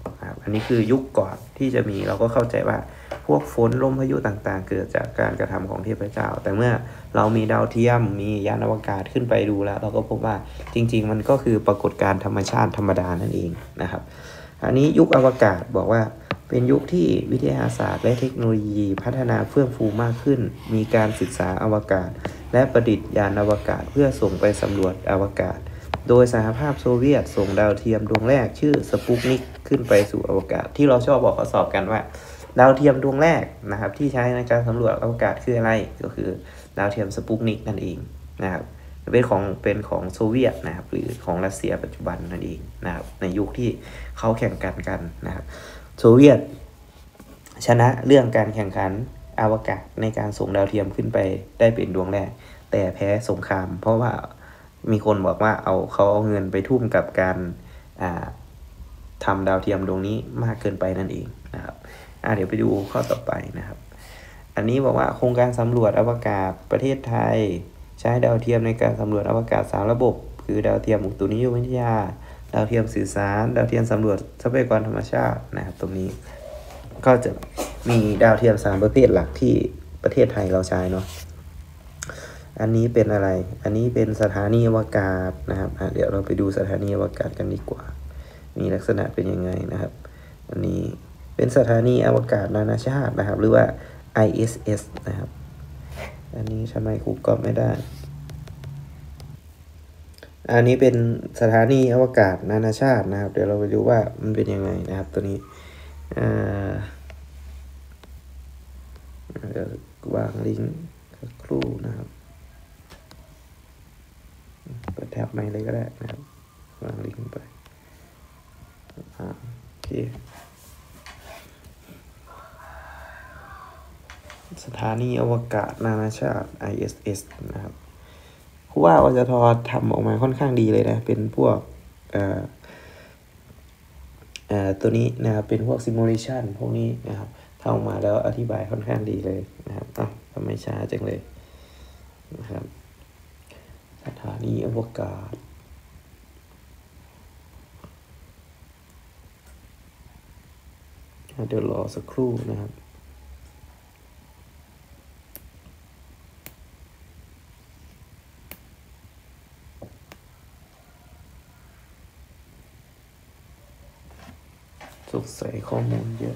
Speaker 1: อันนี้คือยุคก่อนที่จะมีเราก็เข้าใจว่าพวกฝนลมพายุต่างๆเกิดจากการกระทำของเทพเจ้าแต่เมื่อเรามีดาวเทียมมียานอวกาศขึ้นไปดูแล้วเราก็พบว่าจริงๆมันก็คือปรากฏการณ์ธรรมชาติธรรมดานั่นเองนะครับอันนี้ยุคอวกาศบอกว่าเป็นยุคที่วิทยาศาสตร์และเทคโนโลยีพัฒนาเฟื่องฟูมากขึ้นมีการศึกษาอวกาศและประดิษฐ์ยานอวกาศเพื่อส่งไปสำรวจอวกาศโดยสหภาพโซเวียตส่งดาวเทียมดวงแรกชื่อสปุตนิกขึ้นไปสู่อวกาศที่เราชอบบอกข้อสอบกันว่าดาวเทียมดวงแรกนะครับที่ใช้ในการสำรวจอวกาศคืออะไรก็คือดาวเทียมสปุตนิกนั่นเองนะครับเป็นของโซเวียตนะครับหรือของรัสเซียปัจจุบันนั่นเองนะครับในยุคที่เขาแข่งกันนะครับโซเวียตชนะเรื่องการแข่งขันอวกาศในการส่งดาวเทียมขึ้นไปได้เป็นดวงแรกแต่แพ้สงครามเพราะว่ามีคนบอกว่าเขาเอาเงินไปทุ่มกับการทำดาวเทียมดวงนี้มากเกินไปนั่นเองนะครับเดี๋ยวไปดูข้อต่อไปนะครับอันนี้บอกว่าโครงการสำรวจอวกาศประเทศไทยใช้ดาวเทียมในการสำรวจอวกาศ3ระบบคือดาวเทียมอุตุนิยมวิทยาดาวเทียมสื่อสารดาวเทียมสำรวจทรัพยากรธรรมชาตินะครับตรงนี้ก็จะมีดาวเทียม3ประเภทหลักที่ประเทศไทยเราใช้เนาะอันนี้เป็นอะไรอันนี้เป็นสถานีอวกาศนะครับเดี๋ยวเราไปดูสถานีอวกาศกันดีกว่ามีลักษณะเป็นยังไงนะครับอันนี้เป็นสถานีอวกาศนานาชาตินะครับหรือว่า ISS นะครับอันนี้ทำไมครูก๊อปไม่ได้อันนี้เป็นสถานีอวกาศนานาชาตินะครับเดี๋ยวเราไปดูว่ามันเป็นยังไงนะครับตัวนี้เดี๋ยววางลิงก์สักครู่นะครับเปิดแท็บใหม่เลยก็ได้นะครับวางลิงก์ไปโอเคสถานีอวกาศนานาชาติ ISS นะครับครูว่าอจท.ทำออกมาค่อนข้างดีเลยนะเป็นพวกตัวนี้นะครับเป็นพวกซิมูเลชันพวกนี้นะครับทำออกมาแล้วอธิบายค่อนข้างดีเลยนะครับทำไมช้าจังเลยนะครับสถานีอวกาศเดี๋ยวรอสักครู่นะครับสงสัยข้อมูลเยอะ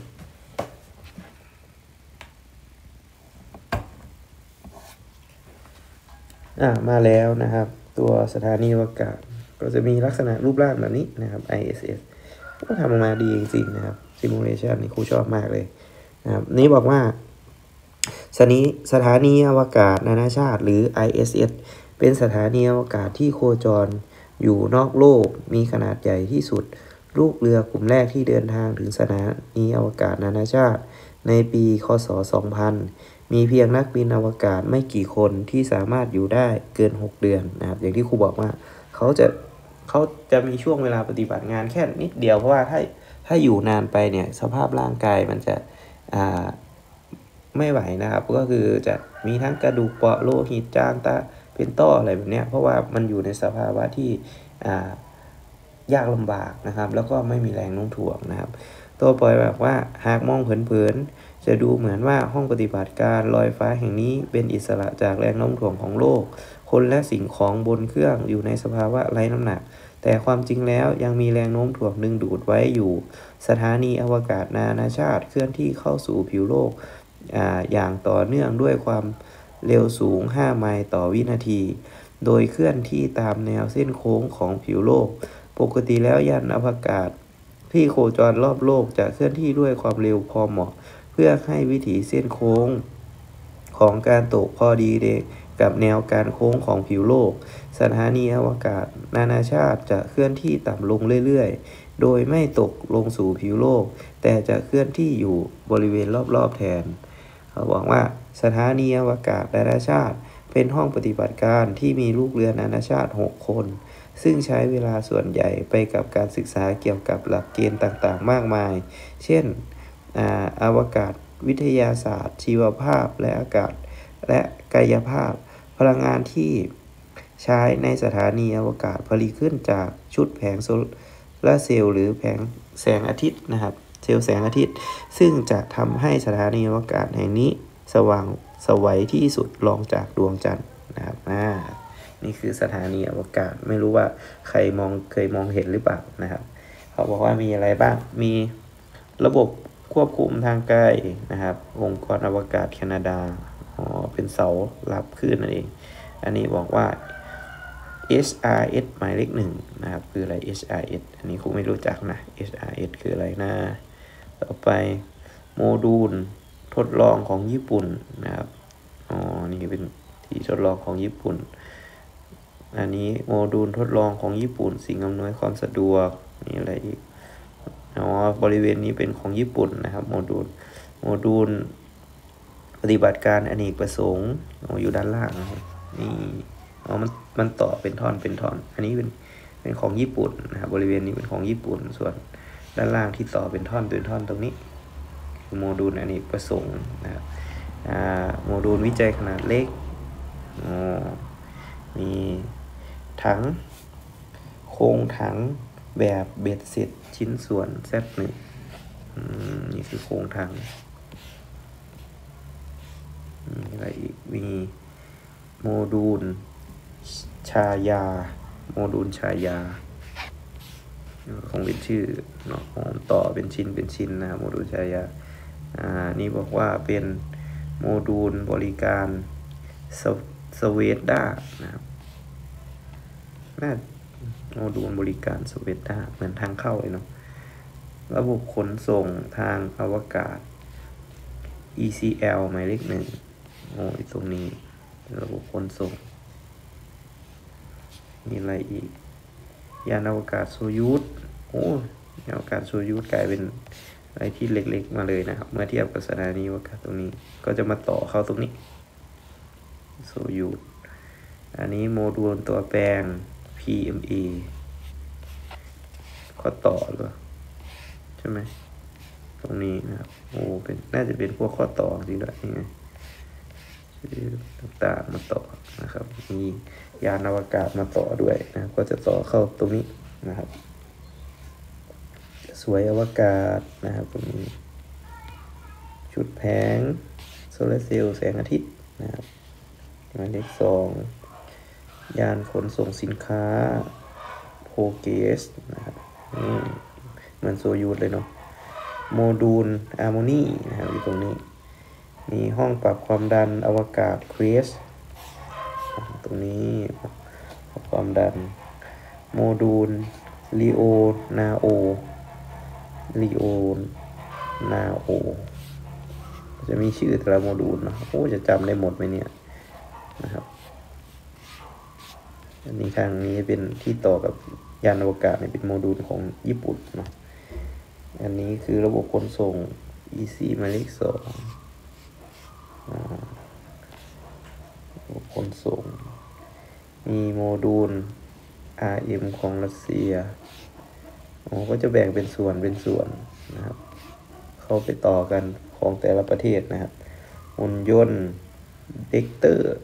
Speaker 1: มาแล้วนะครับตัวสถานีอวกาศก็จะมีลักษณะรูปร่างแบบนี้นะครับ ISS ก็ทำออกมาดีจริงๆนะครับ Simulation นี่ครูชอบมากเลยนะครับนี้บอกว่าสถานีอวกาศนานาชาติหรือ ISS เป็นสถานีอวกาศที่โคจรอยู่นอกโลกมีขนาดใหญ่ที่สุดลูกเรือกลุ่มแรกที่เดินทางถึงสถานีอวกาศนานาชาติในปีคศ2000มีเพียงนักบินอวกาศไม่กี่คนที่สามารถอยู่ได้เกิน6เดือนนะครับอย่างที่ครูบอกว่าเขาจะมีช่วงเวลาปฏิบัติงานแค่นิดเดียวเพราะว่าถ้าอยู่นานไปเนี่ยสภาพร่างกายมันจะไม่ไหวนะครับก็คือจะมีทั้งกระดูกเปราะโลหิตจางตาเป็นต้ออะไรแบบเนี้ยเพราะว่ามันอยู่ในสภาวะที่ยากลำบากนะครับแล้วก็ไม่มีแรงโน้มถ่วงนะครับตัวปอยแบบว่าหากมองเผินๆจะดูเหมือนว่าห้องปฏิบัติการลอยฟ้าแห่งนี้เป็นอิสระจากแรงโน้มถ่วงของโลกคนและสิ่งของบนเครื่องอยู่ในสภาวะไร้น้ำหนักแต่ความจริงแล้วยังมีแรงโน้มถ่วงดึงดูดไว้อยู่สถานีอวกาศนานาชาติเคลื่อนที่เข้าสู่ผิวโลกอย่างต่อเนื่องด้วยความเร็วสูง5ไมล์ต่อวินาทีโดยเคลื่อนที่ตามแนวเส้นโค้งของผิวโลกปกติแล้วยานอวกาศที่โคจรรอบโลกจะเคลื่อนที่ด้วยความเร็วพอเหมาะเพื่อให้วิถีเส้นโค้งของการตกพอดีกับแนวการโค้งของผิวโลกสถานีอวกาศนานาชาติจะเคลื่อนที่ต่ำลงเรื่อยๆโดยไม่ตกลงสู่ผิวโลกแต่จะเคลื่อนที่อยู่บริเวณรอบๆแทนเขาบอกว่าสถานีอวกาศนานาชาติเป็นห้องปฏิบัติการที่มีลูกเรือนานาชาติ6คนซึ่งใช้เวลาส่วนใหญ่ไปกับการศึกษาเกี่ยวกับหลักเกณฑ์ต่างๆมากมายเช่นอวกาศวิทยาศาสตร์ชีวภาพและอากาศและกายภาพพลังงานที่ใช้ในสถานีอวกาศผลิตขึ้นจากชุดแผงโซลาร์เซลล์หรือแผงแสงอาทิตย์นะครับเซลล์แสงอาทิตย์ซึ่งจะทำให้สถานีอวกาศแห่งนี้สว่างไสวที่สุดรองจากดวงจันทร์นะครับนี่คือสถานีอวกาศไม่รู้ว่าใครเคยมองเห็นหรือเปล่านะครับเขาบอกว่ามีอะไรบ้างมีระบบควบคุมทางไกลนะครับองค์กรอวกาศแคนาดาเป็นเสารับคลื่นนั่นเองอันนี้บอกว่า HRS หมายเลข1นะครับคืออะไร HRS อันนี้คงไม่รู้จักนะ HRS คืออะไรนะต่อไปโมดูลทดลองของญี่ปุ่นนะครับนี่เป็นที่ทดลองของญี่ปุ่นอันนี้โมดูลทดลองของญี่ปุ่นสิ่งอำนวยความสะดวกนี่อะไรอีกบริเวณนี้เป็นของญี่ปุ่นนะครับโมดูลปฏิบัติการอเนกประสงค์อยู่ด้านล่างนี่มันต่อเป็นท่อนอันนี้เป็นของญี่ปุ่นนะครับบริเวณนี้เป็นของญี่ปุ่นส่วนด้านล่างที่ต่อเป็นท่อนตรงนี้คือโมดูลอเนกประสงค์นะครับโมดูลวิจัยขนาดเล็กมีถังโครงถังแบบเบ็ดเสร็จชิ้นส่วน Z1 นี่คือโครงถังอะไรอีกมีโมดูลชายาคงเป็นชื่อเนาะต่อเป็นชิ้นนะโมดูลชายานี่บอกว่าเป็นโมดูลบริการสเวดด้านะครับโมดูลบริการสเวดด้าเหมือนทางเข้าเลยเนาะระบบขนส่งทางอวกาศ ECL หมายเลข1ตรงนี้ระบบขนส่งมีอะไรอีกยานอวกาศโซยูสยานอวกาศโซยูสกลายเป็นอะไรที่เล็กๆมาเลยนะครับเมื่อเทียบกับสถานีอวกาศตรงนี้ก็จะมาต่อเข้าตรงนี้โซยูสอันนี้โมดูลตัวแปลง PMA ข้อต่อหรือใช่ไหมตรงนี้นะครับน่าจะเป็นพวกข้อต่อจริงด้วยนี่ไงต่างๆมาต่อนะครับมียานอวกาศมาต่อด้วยนะก็จะต่อเข้าตรงนี้นะครับสวยอวกาศนะครับตรงนี้ชุดแผงโซลาร์เซลล์แสงอาทิตย์นะครับหมายเลข2ยานขนส่งสินค้าโพเกสนะครับเหมือนโซยูสเลยเนาะโมดูลอาร์โมนีนะครับอยู่ตรงนี้มีห้องปรับความดันอวกาศเควสตรงนี้ปรับความดันโมดูลลีโอนาโจะมีชื่อแต่ละโมดูลนะจะจำได้หมดไหมเนี่ยนะครับอันนี้ทางนี้เป็นที่ต่อกับยานอวกาศเป็นโมดูลของญี่ปุ่นเนาะอันนี้คือระบบขนส่ง EC หมายเลข2ระบบขนส่งมีโมดูล RM ของรัสเซียก็จะแบ่งเป็นส่วนนะครับเข้าไปต่อกันของแต่ละประเทศนะครับหุ่นยนต์เด็กเตอร์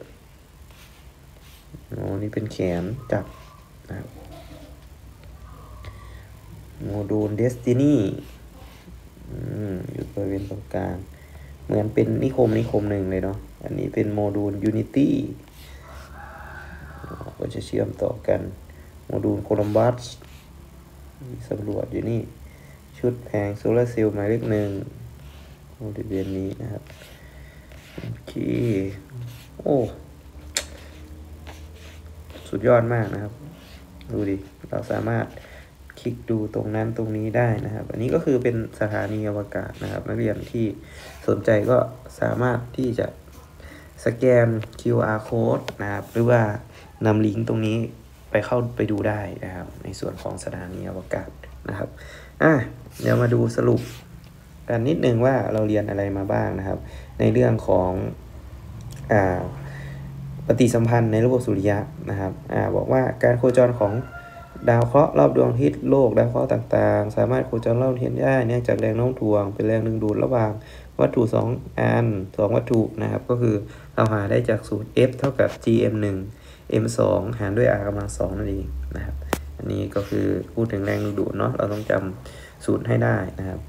Speaker 1: นี่เป็นแขนจับนะครับโมดูลเดสตินีอยู่บริเวณตรงกลางเหมือนเป็นนิคมหนึ่งเลยเนาะอันนี้เป็นโมดูลยูนิตี้ก็จะเชื่อมต่อกันโมดูลโคลัมบัสสำรวจอยู่นี่ชุดแผงโซลาร์เซลล์หมายเลข1บริเวณนี้นะครับโอเคสุดยอดมากนะครับดูดิเราสามารถคลิกดูตรงนั้นตรงนี้ได้นะครับอันนี้ก็คือเป็นสถานีอวกาศนะครับนักเรียนที่สนใจก็สามารถที่จะสแกน QR code นะครับหรือว่านำลิงก์ตรงนี้เข้าไปดูได้นะครับในส่วนของสถานีอวกาศนะครับเดี๋ยวมาดูสรุปกันนิดนึงว่าเราเรียนอะไรมาบ้างนะครับในเรื่องของปฏิสัมพันธ์ในระบบสุริยะนะครับบอกว่าการโคจรของดาวเคราะห์รอบดวงอาทิตย์โลกดาวเคราะห์ต่างๆสามารถโคจรรอบดวงอาทิตย์ได้เนื่องจากแรงโน้มถ่วงเป็นแรงดึงดูดระหว่างวัตถุ2อัน2วัตถุนะครับก็คือเราหาได้จากสูตร F เท่ากับ gm1 m2 หารด้วย r กำลัง2นั่นเองนะครับอันนี้ก็คือพูดถึงแรงดึงดูดเนาะเราต้องจำสูตรให้ได้นะครับ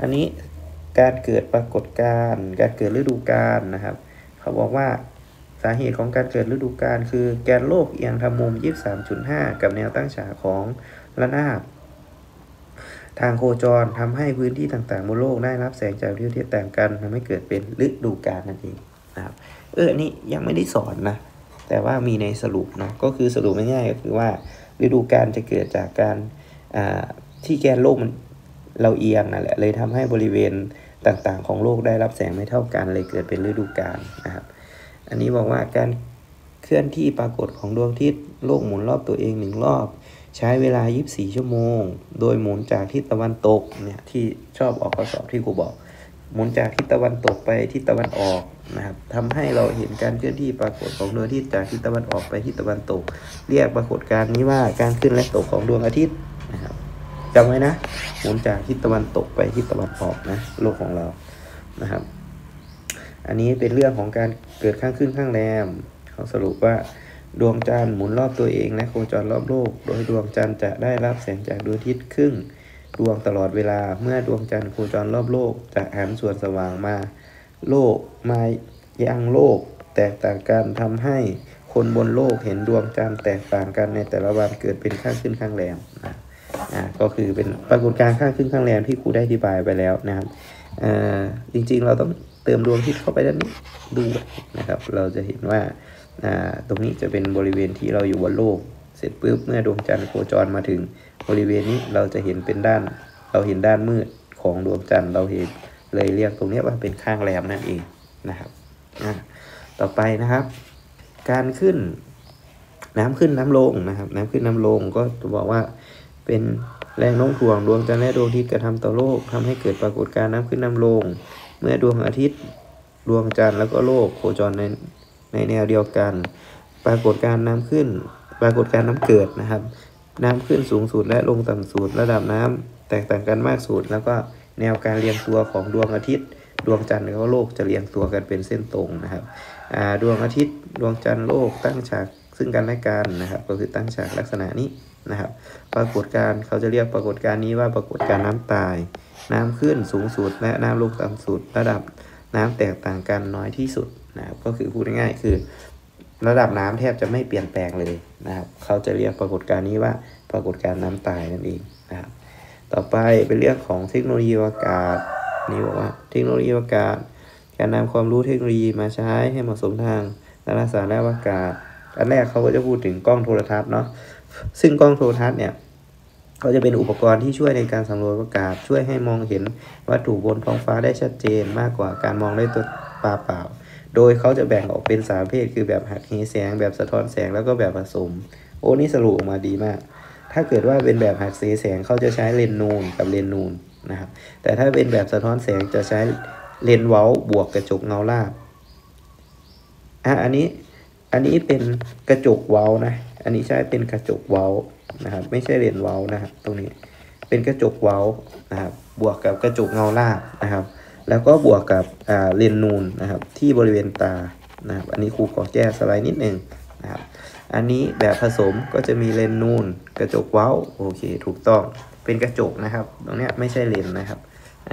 Speaker 1: อันนี้การเกิดปรากฏการณ์การเกิดฤดูกาลนะครับเขาบอกว่าสาเหตุของการเกิดฤดูกาลคือแกนโลกเอียงทำมุม 23.5 กับแนวตั้งฉากของระนาบทางโคจรทำให้พื้นที่ต่างๆบนโลกได้รับแสงจากดวงอาทิตย์ต่างกันทำให้เกิดเป็นฤดูกาลนั่นเองนะครับนี่ยังไม่ได้สอนนะแต่ว่ามีในสรุปเนาะก็คือสรุปง่ายๆก็คือว่าฤดูกาลจะเกิดจากการที่แกนโลกมันเราเอียงนั่นแหละเลยทำให้บริเวณต่างๆของโลกได้รับแสงไม่เท่ากันเลยเกิดเป็นฤดูกาลนะครับอันนี้บอกว่าการเคลื่อนที่ปรากฏของดวงอาทิตย์โลกหมุนรอบตัวเอง1รอบใช้เวลา24ชั่วโมงโดยหมุนจากทิศตะวันตกเนี่ยที่ชอบออกข้อสอบที่ครูบอกหมุนจากทิศตะวันตกไปทิศตะวันออกนะครับทำให้เราเห็นการเคลื่อนที่ปรากฏของดวงอาทิตย์จากทิศตะวันออกไปทิศตะวันตกเรียกปรากฏการณ์นี้ว่าการขึ้นและตกของดวงอาทิตย์นะครับจำไว้นะหมุนจากทิศตะวันตกไปทิศตะวันออกนะโลกของเรานะครับอันนี้เป็นเรื่องของการเกิดข้างขึ้นข้างแรมเขาสรุปว่าดวงจันทร์หมุนรอบตัวเองและโคจรรอบโลกโดยดวงจันทร์จะได้รับแสงจากดวงอาทิตย์ครึ่งดวงตลอดเวลาเมื่อดวงจันทร์โคจรรอบโลกจะหันส่วนสว่างมาโลกมายังโลกแตกต่างกันทำให้คนบนโลกเห็นดวงจันทร์แตกต่างกันในแต่ละวันเกิดเป็นข้างขึ้นข้างแรมก็คือเป็นปรากฏการณ์ข้างขึ้นข้างแรมที่ครูได้อธิบายไปแล้วนะครับจริงๆเราต้องเติมดวงอาทิตย์เข้าไปด้านนี้ดูนะครับเราจะเห็นว่าตรงนี้จะเป็นบริเวณที่เราอยู่บนโลกเสร็จปุ๊บเมื่อดวงจันทร์โคจรมาถึงบริเวณนี้เราจะเห็นเป็นด้านเราเห็นด้านมืดของดวงจันทร์เราเห็นเลยเรียกตรงนี้ว่าเป็นข้างแรมนั่นเองนะครับต่อไปนะครับการขึ้นน้ำขึ้นน้ำลงนะครับน้ำขึ้นน้ำลงก็จะบอกว่าเป็นแรงโน้มถ่วงดวงจันทร์และดวงอาทิตย์กระทำต่อโลกทำให้เกิดปรากฏการณ์น้ำขึ้นน้ำลงเมื่อดวงอาทิตย์ดวงจันทร์แล้วก็โลกโคจรในแนวเดียวกันปรากฏการณ์น้ำขึ้นปรากฏการณ์น้ำเกิดนะครับน้ำขึ้นสูงสุดและลงต่ำสุดระดับน้ำแตกต่างกันมากสุดแล้วก็แนวการเรียงตัวของดวงอาทิตย์ดวงจันทร์แล้วก็โลกจะเรียงตัวกันเป็นเส้นตรงนะครับดวงอาทิตย์ดวงจันทร์โลกตั้งฉากซึ่งกันและกันนะครับก็คือตั้งฉากลักษณะนี้นะครับปรากฏการณ์เขาจะเรียกปรากฏการณ์นี้ว่าปรากฏการณ์น้ำตายน้ำขึ้นสูงสุดและน้ำลงต่ำสุดระดับน้ำแตกต่างกันน้อยที่สุดนะครับก็คือพูดง่ายๆคือระดับน้ำแทบจะไม่เปลี่ยนแปลงเลยนะครับเขาจะเรียกปรากฏการณ์นี้ว่าปรากฏการณ์น้ำตายนั่นเองนะครับต่อไปเป็นเรื่องของเทคโนโลยีอวกาศนี่บอกว่าเทคโนโลยีอวกาศการนำความรู้เทคโนโลยีมาใช้ให้เหมาะสมทางดาราศาสตร์และอวกาศอันแรกเขาก็จะพูดถึงกล้องโทรทัศน์เนาะซึ่งกล้องโทรทัศน์เนี่ยก็จะเป็นอุปกรณ์ที่ช่วยในการสำรวจอวกาศช่วยให้มองเห็นวัตถุบนท้องฟ้าได้ชัดเจนมากกว่าการมองด้วยตัวตาเปล่าโดยเขาจะแบ่งออกเป็น3ประเภทคือแบบหักเหแสงแบบสะท้อนแสงแล้วก็แบบผสมนี่สรุปออกมาดีมากถ้าเกิดว่าเป็นแบบหักเหแสงเขาจะใช้เลนส์นูนกับเลนส์นูนนะครับแต่ถ้าเป็นแบบสะท้อนแสงจะใช้เลนส์เว้าบวกกระจกเงาราบอันนี้เป็นกระจกเว้านะอันนี้ใช้เป็นกระจกเว้านะครับไม่ใช่เลนส์เว้านะครับตรงนี้เป็นกระจกเว้านะครับบวกกับกระจกเงาราบนะครับแล้วก็บวกกับเลนส์นูนนะครับที่บริเวณตานะครับอันนี้ครูขอแก้สไลด์นิดนึงนะครับอันนี้แบบผสมก็จะมีเลนส์นูนกระจกเว้าโอเคถูกต้องเป็นกระจกนะครับตรงนี้ไม่ใช่เลนส์นะครับ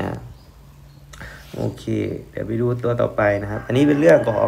Speaker 1: โอเคเดี๋ยวไปดูตัวต่อไปนะครับอันนี้เป็นเรื่องของ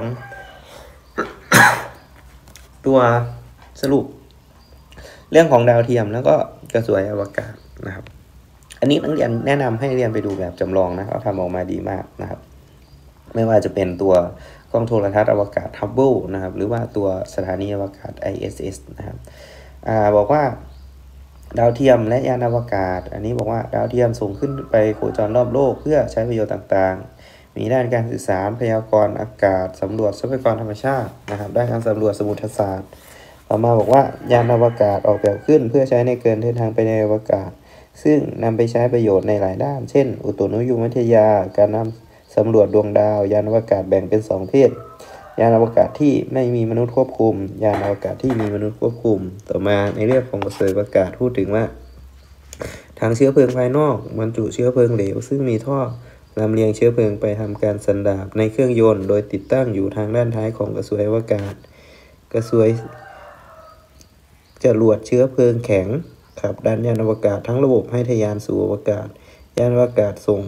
Speaker 1: ตัวสรุปเรื่องของดาวเทียมแล้วก็กระสวยอวกาศนะครับอันนี้นักเรียนแนะนำให้เรียนไปดูแบบจำลองนะเขาทำออกมาดีมากนะครับไม่ว่าจะเป็นตัวกล้องโทรทัศน์อวกาศ Hubble นะครับหรือว่าตัวสถานีอวกาศ ISS นะครับบอกว่าดาวเทียมและยานอวกาศอันนี้บอกว่าดาวเทียมส่งขึ้นไปโคจรรอบโลกเพื่อใช้ประโยชน์ต่างๆมีด้านการสื่อสารพยากรณ์อากาศสำรวจทรัพยากรธรรมชาตินะครับด้านการสำรวจสมุทรศาสตร์ต่อมาบอกว่ายานอวกาศออกแบบขึ้นเพื่อใช้ในการเดินทางไปในอวกาศซึ่งนำไปใช้ประโยชน์ในหลายด้านเช่นอุตุนิยมวิทยาการนำสำรวจดวงดาวยานอวกาศแบ่งเป็น2ประเภทยานอวกาศที่ไม่มีมนุษย์ควบคุมยานอวกาศที่มีมนุษย์ควบคุมต่อมาในเรื่องของกระสวยอวกาศพูดถึงว่าทางเชื้อเพลิงภายนอกบรรจุเชื้อเพลิงเหลวซึ่งมีท่อลำเลียงเชื้อเพลิงไปทำการสันดาปในเครื่องยนต์โดยติดตั้งอยู่ทางด้านท้ายของกระสวยอวกาศกระสวยจรวดเชื้อเพลิงแข็งขับดันยานอวกาศทั้งระบบให้ทะยานสู่อวกาศยานอวกาศส่ง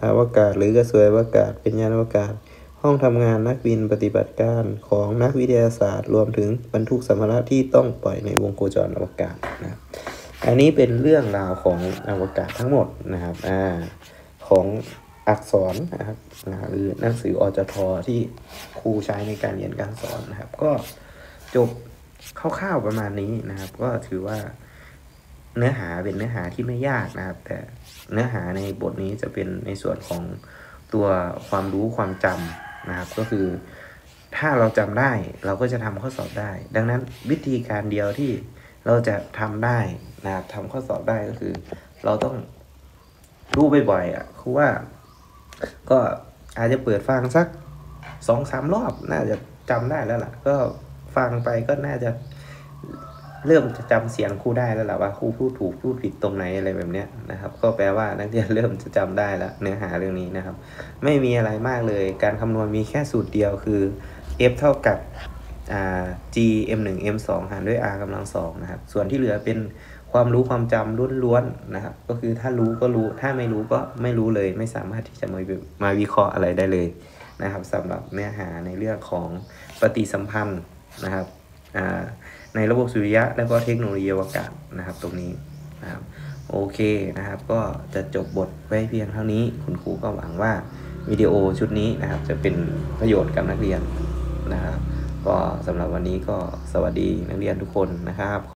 Speaker 1: อวกาศหรือกระสวยอวกาศเป็นยานอวกาศห้องทำงานนักบินปฏิบัติการของนักวิทยาศาสตร์รวมถึงบรรทุกสัมภาระที่ต้องปล่อยในวงโคจรอวกาศนะครับอันนี้เป็นเรื่องราวของอวกาศทั้งหมดนะครับของอักษรนะครับหรือหนังสืออจทที่ครูใช้ในการเรียนการสอนนะครับก็จบคร่าวๆประมาณนี้นะครับก็ถือว่าเนื้อหาเป็นเนื้อหาที่ไม่ยากนะครับแต่เนื้อหาในบทนี้จะเป็นในส่วนของตัวความรู้ความจำนะครับก็คือถ้าเราจำได้เราก็จะทำข้อสอบได้ดังนั้นวิธีการเดียวที่เราจะทำได้นะครับทำข้อสอบได้ก็คือเราต้องดูบ่อยๆคือว่าก็อาจจะเปิดฟังสัก 2-3 รอบน่าจะจำได้แล้วล่ะก็ฟังไปก็น่าจะเริ่มจะจำเสียงครูได้แล้วล่ะว่าครูพูดถูกพูดผิดตรงไหนอะไรแบบเนี้ยนะครับก็แปลว่านักเรียนเริ่มจะจำได้แล้วเนื้อหาเรื่องนี้นะครับไม่มีอะไรมากเลยการคำนวณมีแค่สูตรเดียวคือ f เท่ากับg m1 m2 หารด้วย r กำลังสองนะครับส่วนที่เหลือเป็นความรู้ความจำล้วนๆนะครับก็คือถ้ารู้ก็รู้ถ้าไม่รู้ก็ไม่รู้เลยไม่สามารถที่จะมาวิเคราะห์อะไรได้เลยนะครับสำหรับเนื้อหาในเรื่องของปฏิสัมพันธ์นะครับในระบบสุริยะและก็เทคโนโลยีอวกาศนะครับตรงนี้นะครับโอเคนะครับก็จะจบบทไว้เพียงเท่านี้คุณครูก็หวังว่าวิดีโอชุดนี้นะครับจะเป็นประโยชน์กับนักเรียนนะครับก็สำหรับวันนี้ก็สวัสดีนักเรียนทุกคนนะครับ